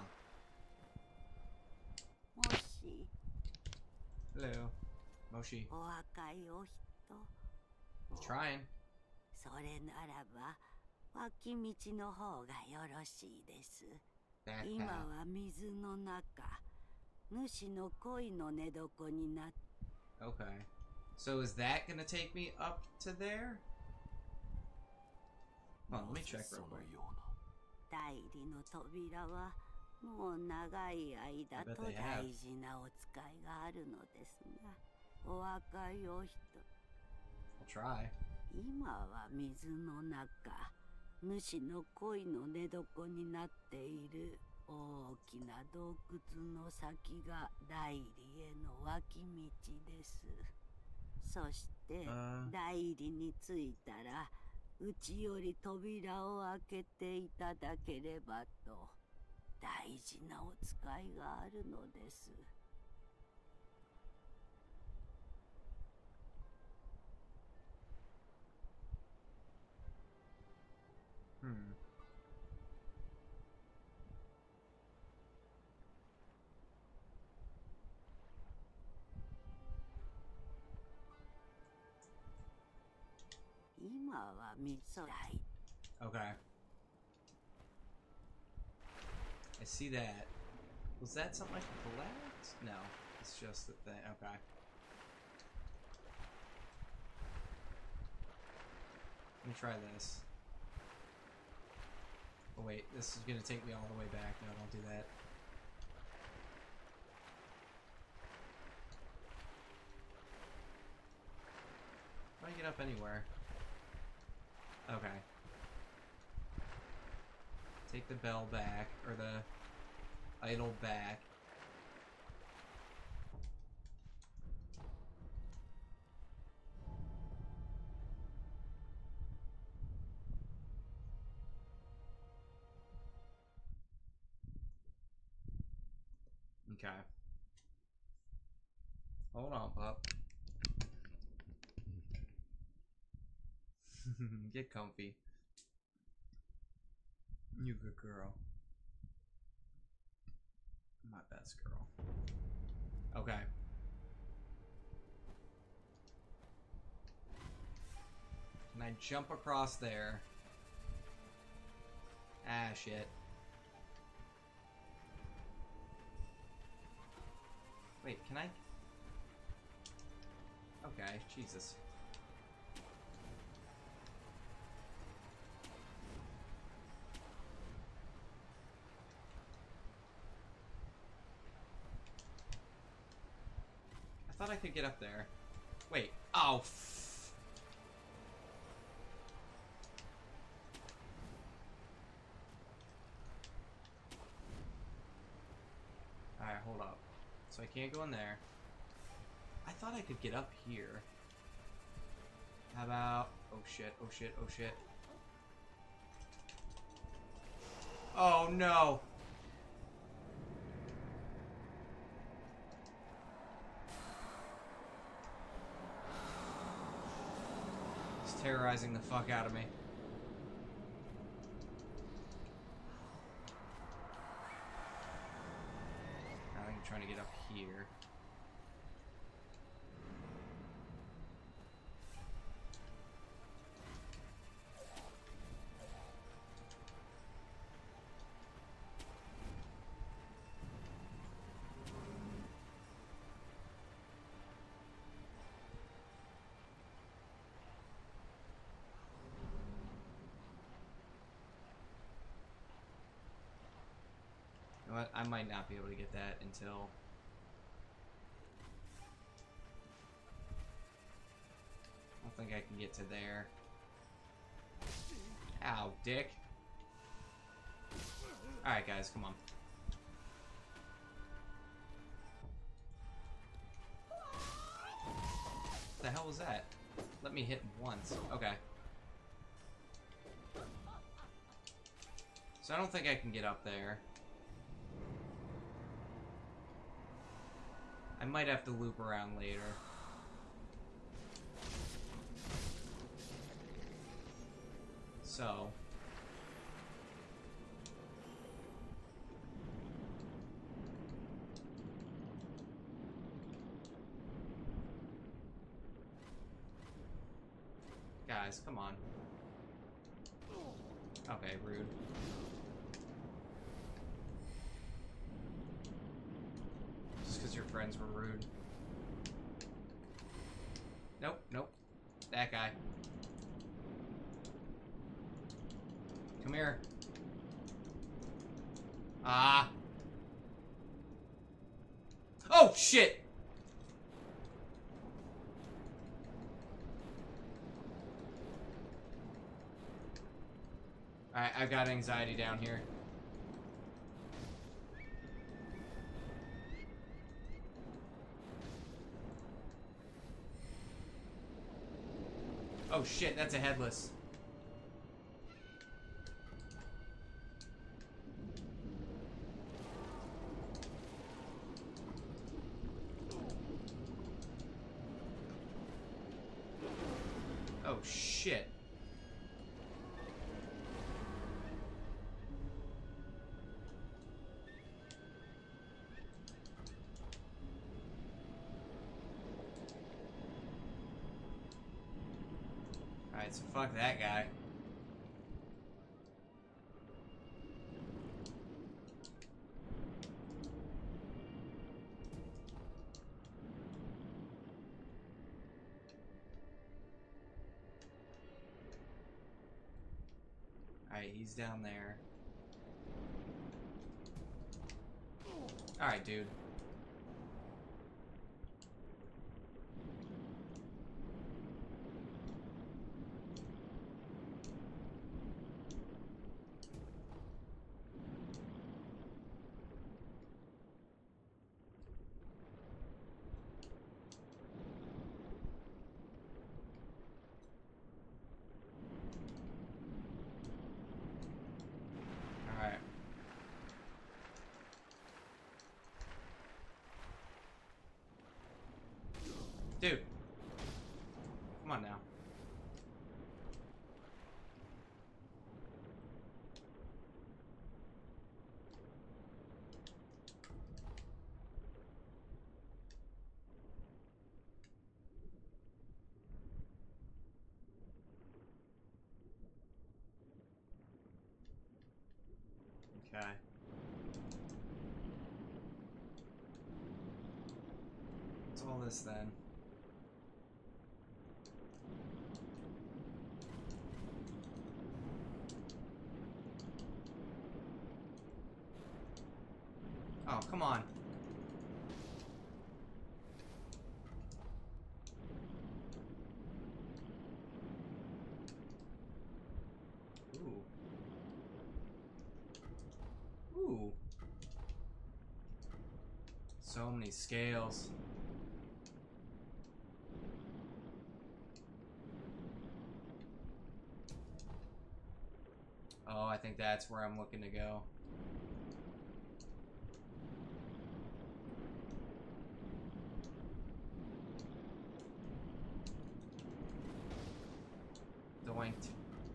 Moshi. Hello. Moshi. お若いお人。 Trying. それならば脇道の方がよろしいです。 That 今 path. は水の中。主の恋の寝床になっ Okay. So is that gonna take me up to there? Hold on, let me check real quick. 代理の扉はもう長い間 I bet と they have. 大事なお使いがあるのですが、お若いお人。 I'll try. 今は水の中、主の恋の寝床になっている大きな洞窟の先が代理への脇道です。そして、 Uh. 代理に着いたら、内より扉を開けていただければと、大事なお使いがあるのです。 Hmm. Okay. I see that. Was that something I could collect? No. It's just the thing. Okay. Let me try this. Oh wait, this is gonna take me all the way back. No, don't do that. Can I get up anywhere? Okay. Take the bell back, or the idol back. Okay. Hold on, pup. Get comfy. You good girl. My best girl. Okay. Can I jump across there? Ah, shit. Wait, can I? Okay, Jesus. I thought I could get up there. Wait. Oh, f Alright, Alright, hold up. So I can't go in there. I thought I could get up here. How about... Oh shit, oh shit, oh shit. Oh no! He's terrorizing the fuck out of me. I think I'm trying to get up here. You know what? I might not be able to get that until... I don't think I can get to there. Ow, dick. Alright, guys, come on. What the hell was that? Let me hit him once. Okay. So I don't think I can get up there. I might have to loop around later. So... Guys, come on. Okay, rude. Just because your friends were rude. Nope, nope. That guy. Come here. Ah. Oh, shit! Alright, I've got anxiety down here. Oh shit, that's a headless. Oh shit. Alright, so fuck that guy. Alright, he's down there. Alright, dude. Alright. Dude. Come on now. Okay. What's all this then? Oh, come on. Ooh. Ooh. So many scales. Oh, I think that's where I'm looking to go. Doinked.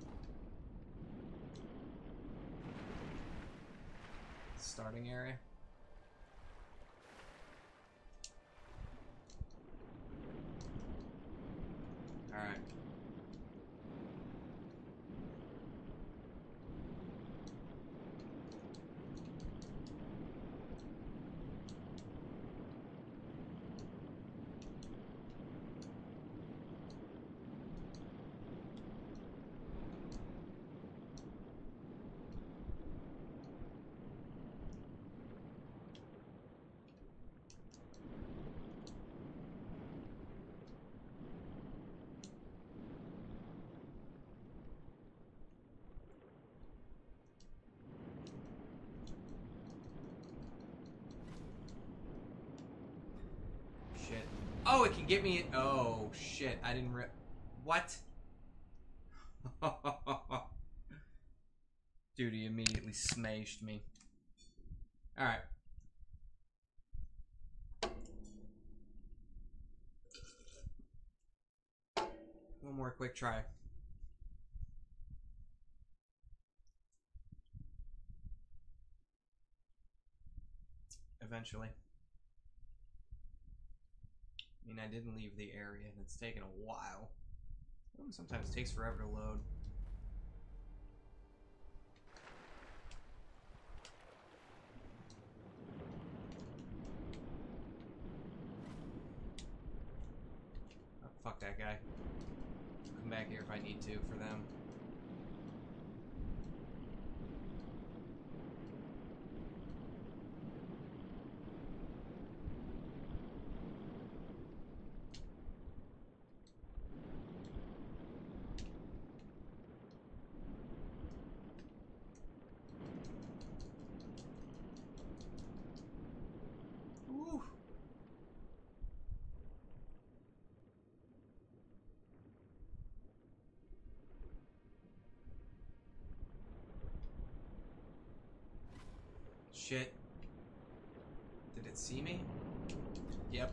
Starting area. All right. Oh, it can get me. Oh, shit. I didn't re. What? Dude, he immediately smashed me. Alright. One more quick try. Eventually. I mean, I didn't leave the area, and it's taken a while. It sometimes takes forever to load. Oh, fuck that guy. I'll come back here if I need to for them. Ooh. Shit. Did it see me? Yep.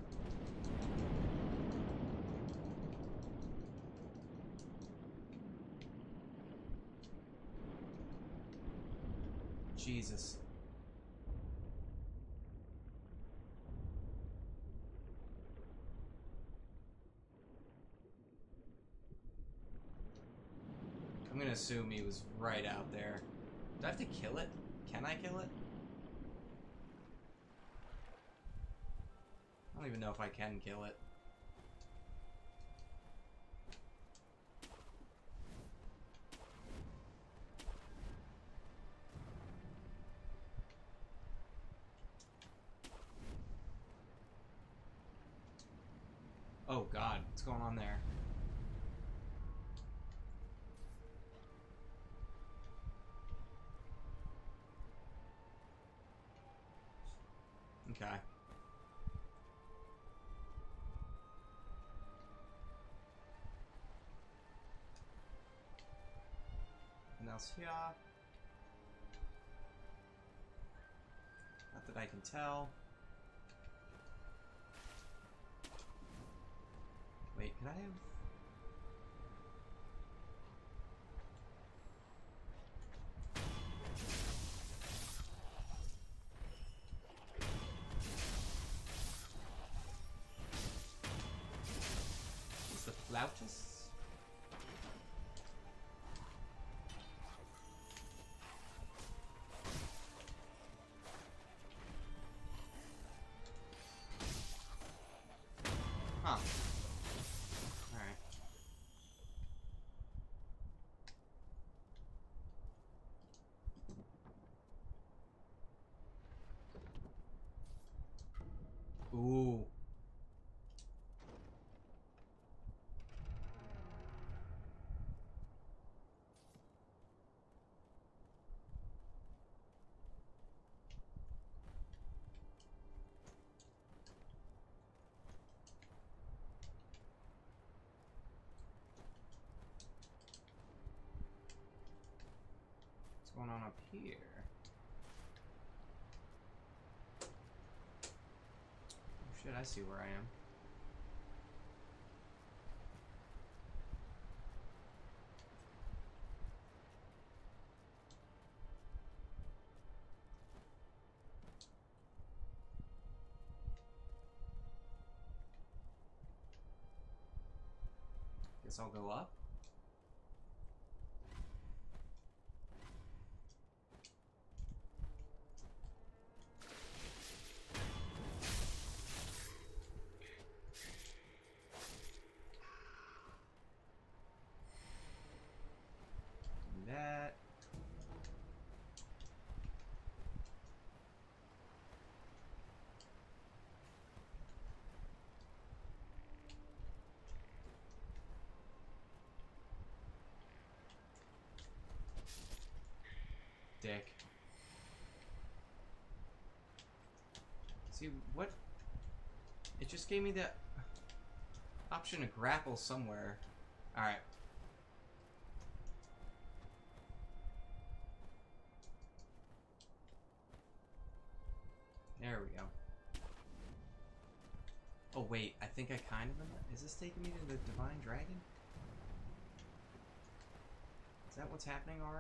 Jesus. I'm gonna assume he was right out there. Do I have to kill it? Can I kill it? I don't even know if I can kill it. Oh god, what's going on there? Okay. Nothing else here. Not that I can tell. Wait, can I have... Is the flautist? Huh. Alright. Ooh. going on up here? Oh shit, I see where I am. Guess I'll go up. That. Dick. See, what? It just gave me the option to grapple somewhere. Alright. There we go. Oh wait, I think I kind of am. Is this taking me to the Divine Dragon? Is that what's happening, Auran?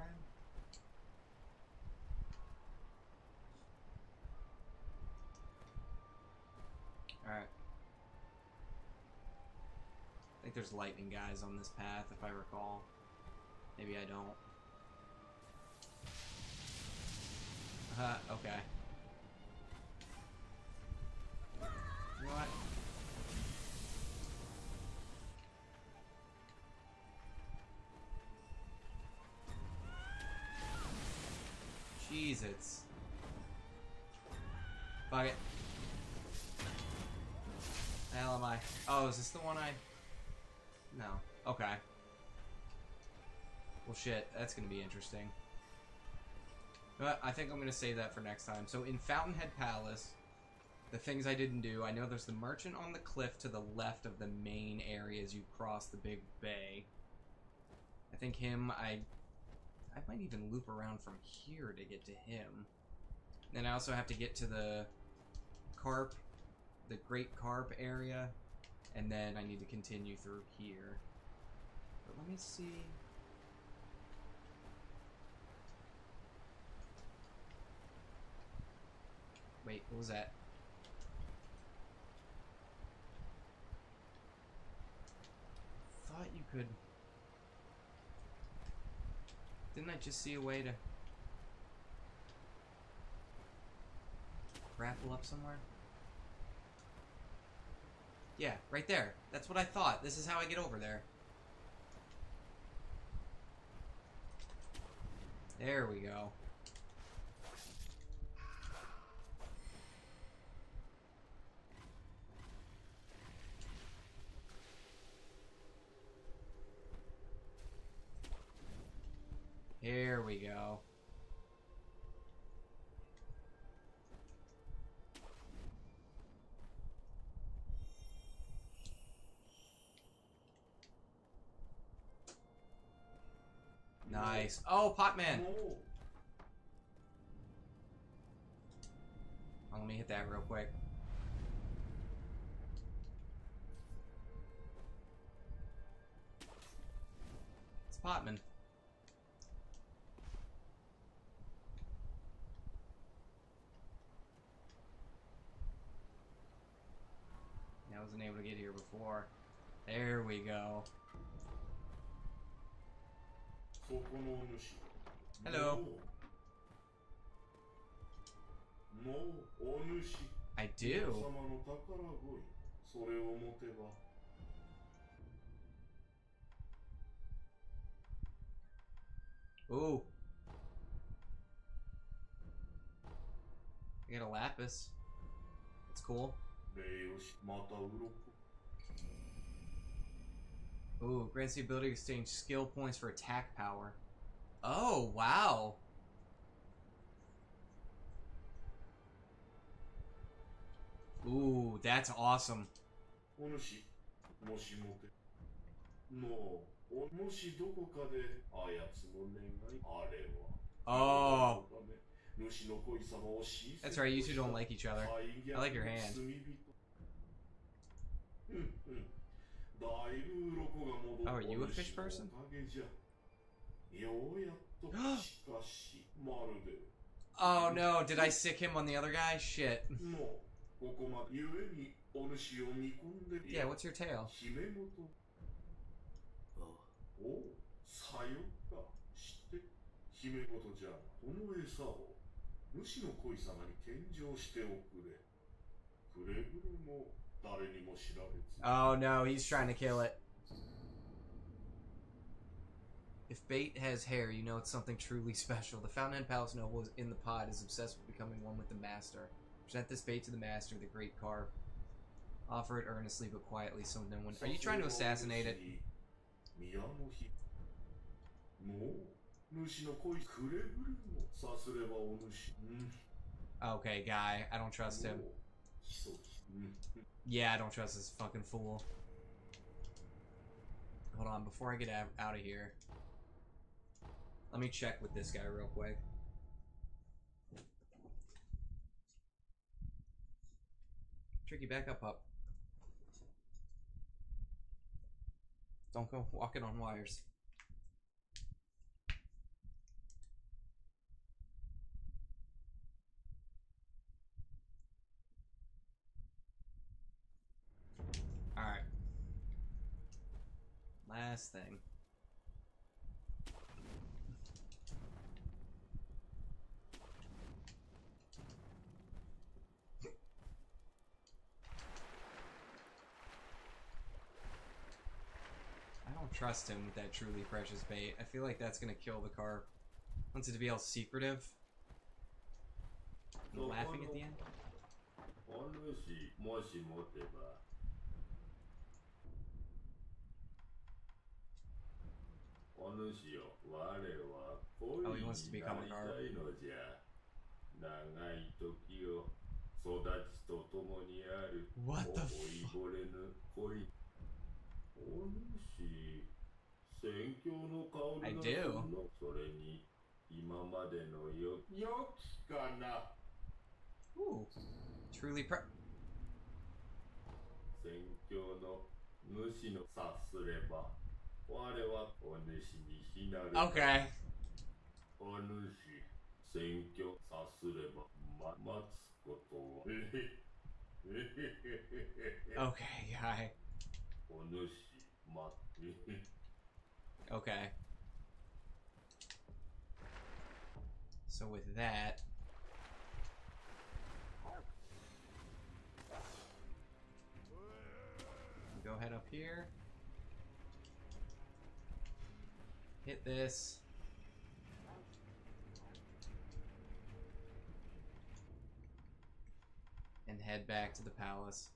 Alright. I think there's lightning guys on this path, if I recall. Maybe I don't. Uh, okay. You know what? Jesus. Fuck it. The hell am I? Oh, is this the one I... No. Okay. Well, shit. That's gonna be interesting. But I think I'm gonna save that for next time. So, in Fountainhead Palace, the things I didn't do, I know there's the merchant on the cliff to the left of the main area as you cross the big bay. I think him, I... I might even loop around from here to get to him. Then I also have to get to the carp, the Great Carp area, and then I need to continue through here. But let me see... Wait, what was that? Thought you could... Didn't I just see a way to grapple up somewhere? Yeah, right there. That's what I thought. This is how I get over there. There we go. Here we go. Nice. Oh, Potman! Oh, let me hit that real quick. It's Potman. I wasn't able to get here before. There we go. Hello. I do. Ooh. I got a lapis. That's cool. Ooh, grants the ability to exchange skill points for attack power. Oh, wow. Ooh, that's awesome. Oh. That's right, you two don't like each other. I like your hand. Oh, are you a fish person? Oh no, did I sick him on the other guy? Shit. Yeah, what's your tail? Oh no, he's trying to kill it. If Bait has hair, you know it's something truly special. The Fountainhead Palace noble is in the pod is obsessed with becoming one with the master. Present this bait to the master, the great carp. Offer it earnestly but quietly so no one... Are you trying to assassinate it? Okay, guy. I don't trust him. Yeah, I don't trust this fucking fool. Hold on, before I get out of here, let me check with this guy real quick. Tricky, back up, up. Don't go walking on wires. Alright. Last thing. I don't trust him with that truly precious bait. I feel like that's gonna kill the carp. Wants it to be all secretive. And laughing at the end. Oh, he wants to become a carp. What the fuck? I do. Ooh. Truly pre- Okay. Okay, guy. Okay. So with that, go head up here. Hit this. And head back to the palace.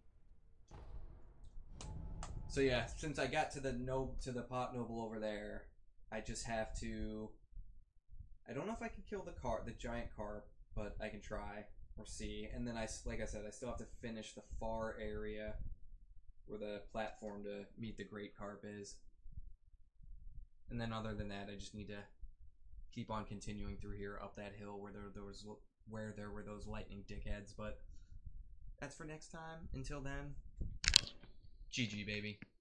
So yeah, since I got to the no to the pot noble over there, I just have to. I don't know if I can kill the car, the giant carp, but I can try or see. And then I, like I said, I still have to finish the far area where the platform to meet the great carp is. And then other than that, I just need to keep on continuing through here up that hill where there, there was where there were those lightning dickheads. But that's for next time. Until then, G G, baby.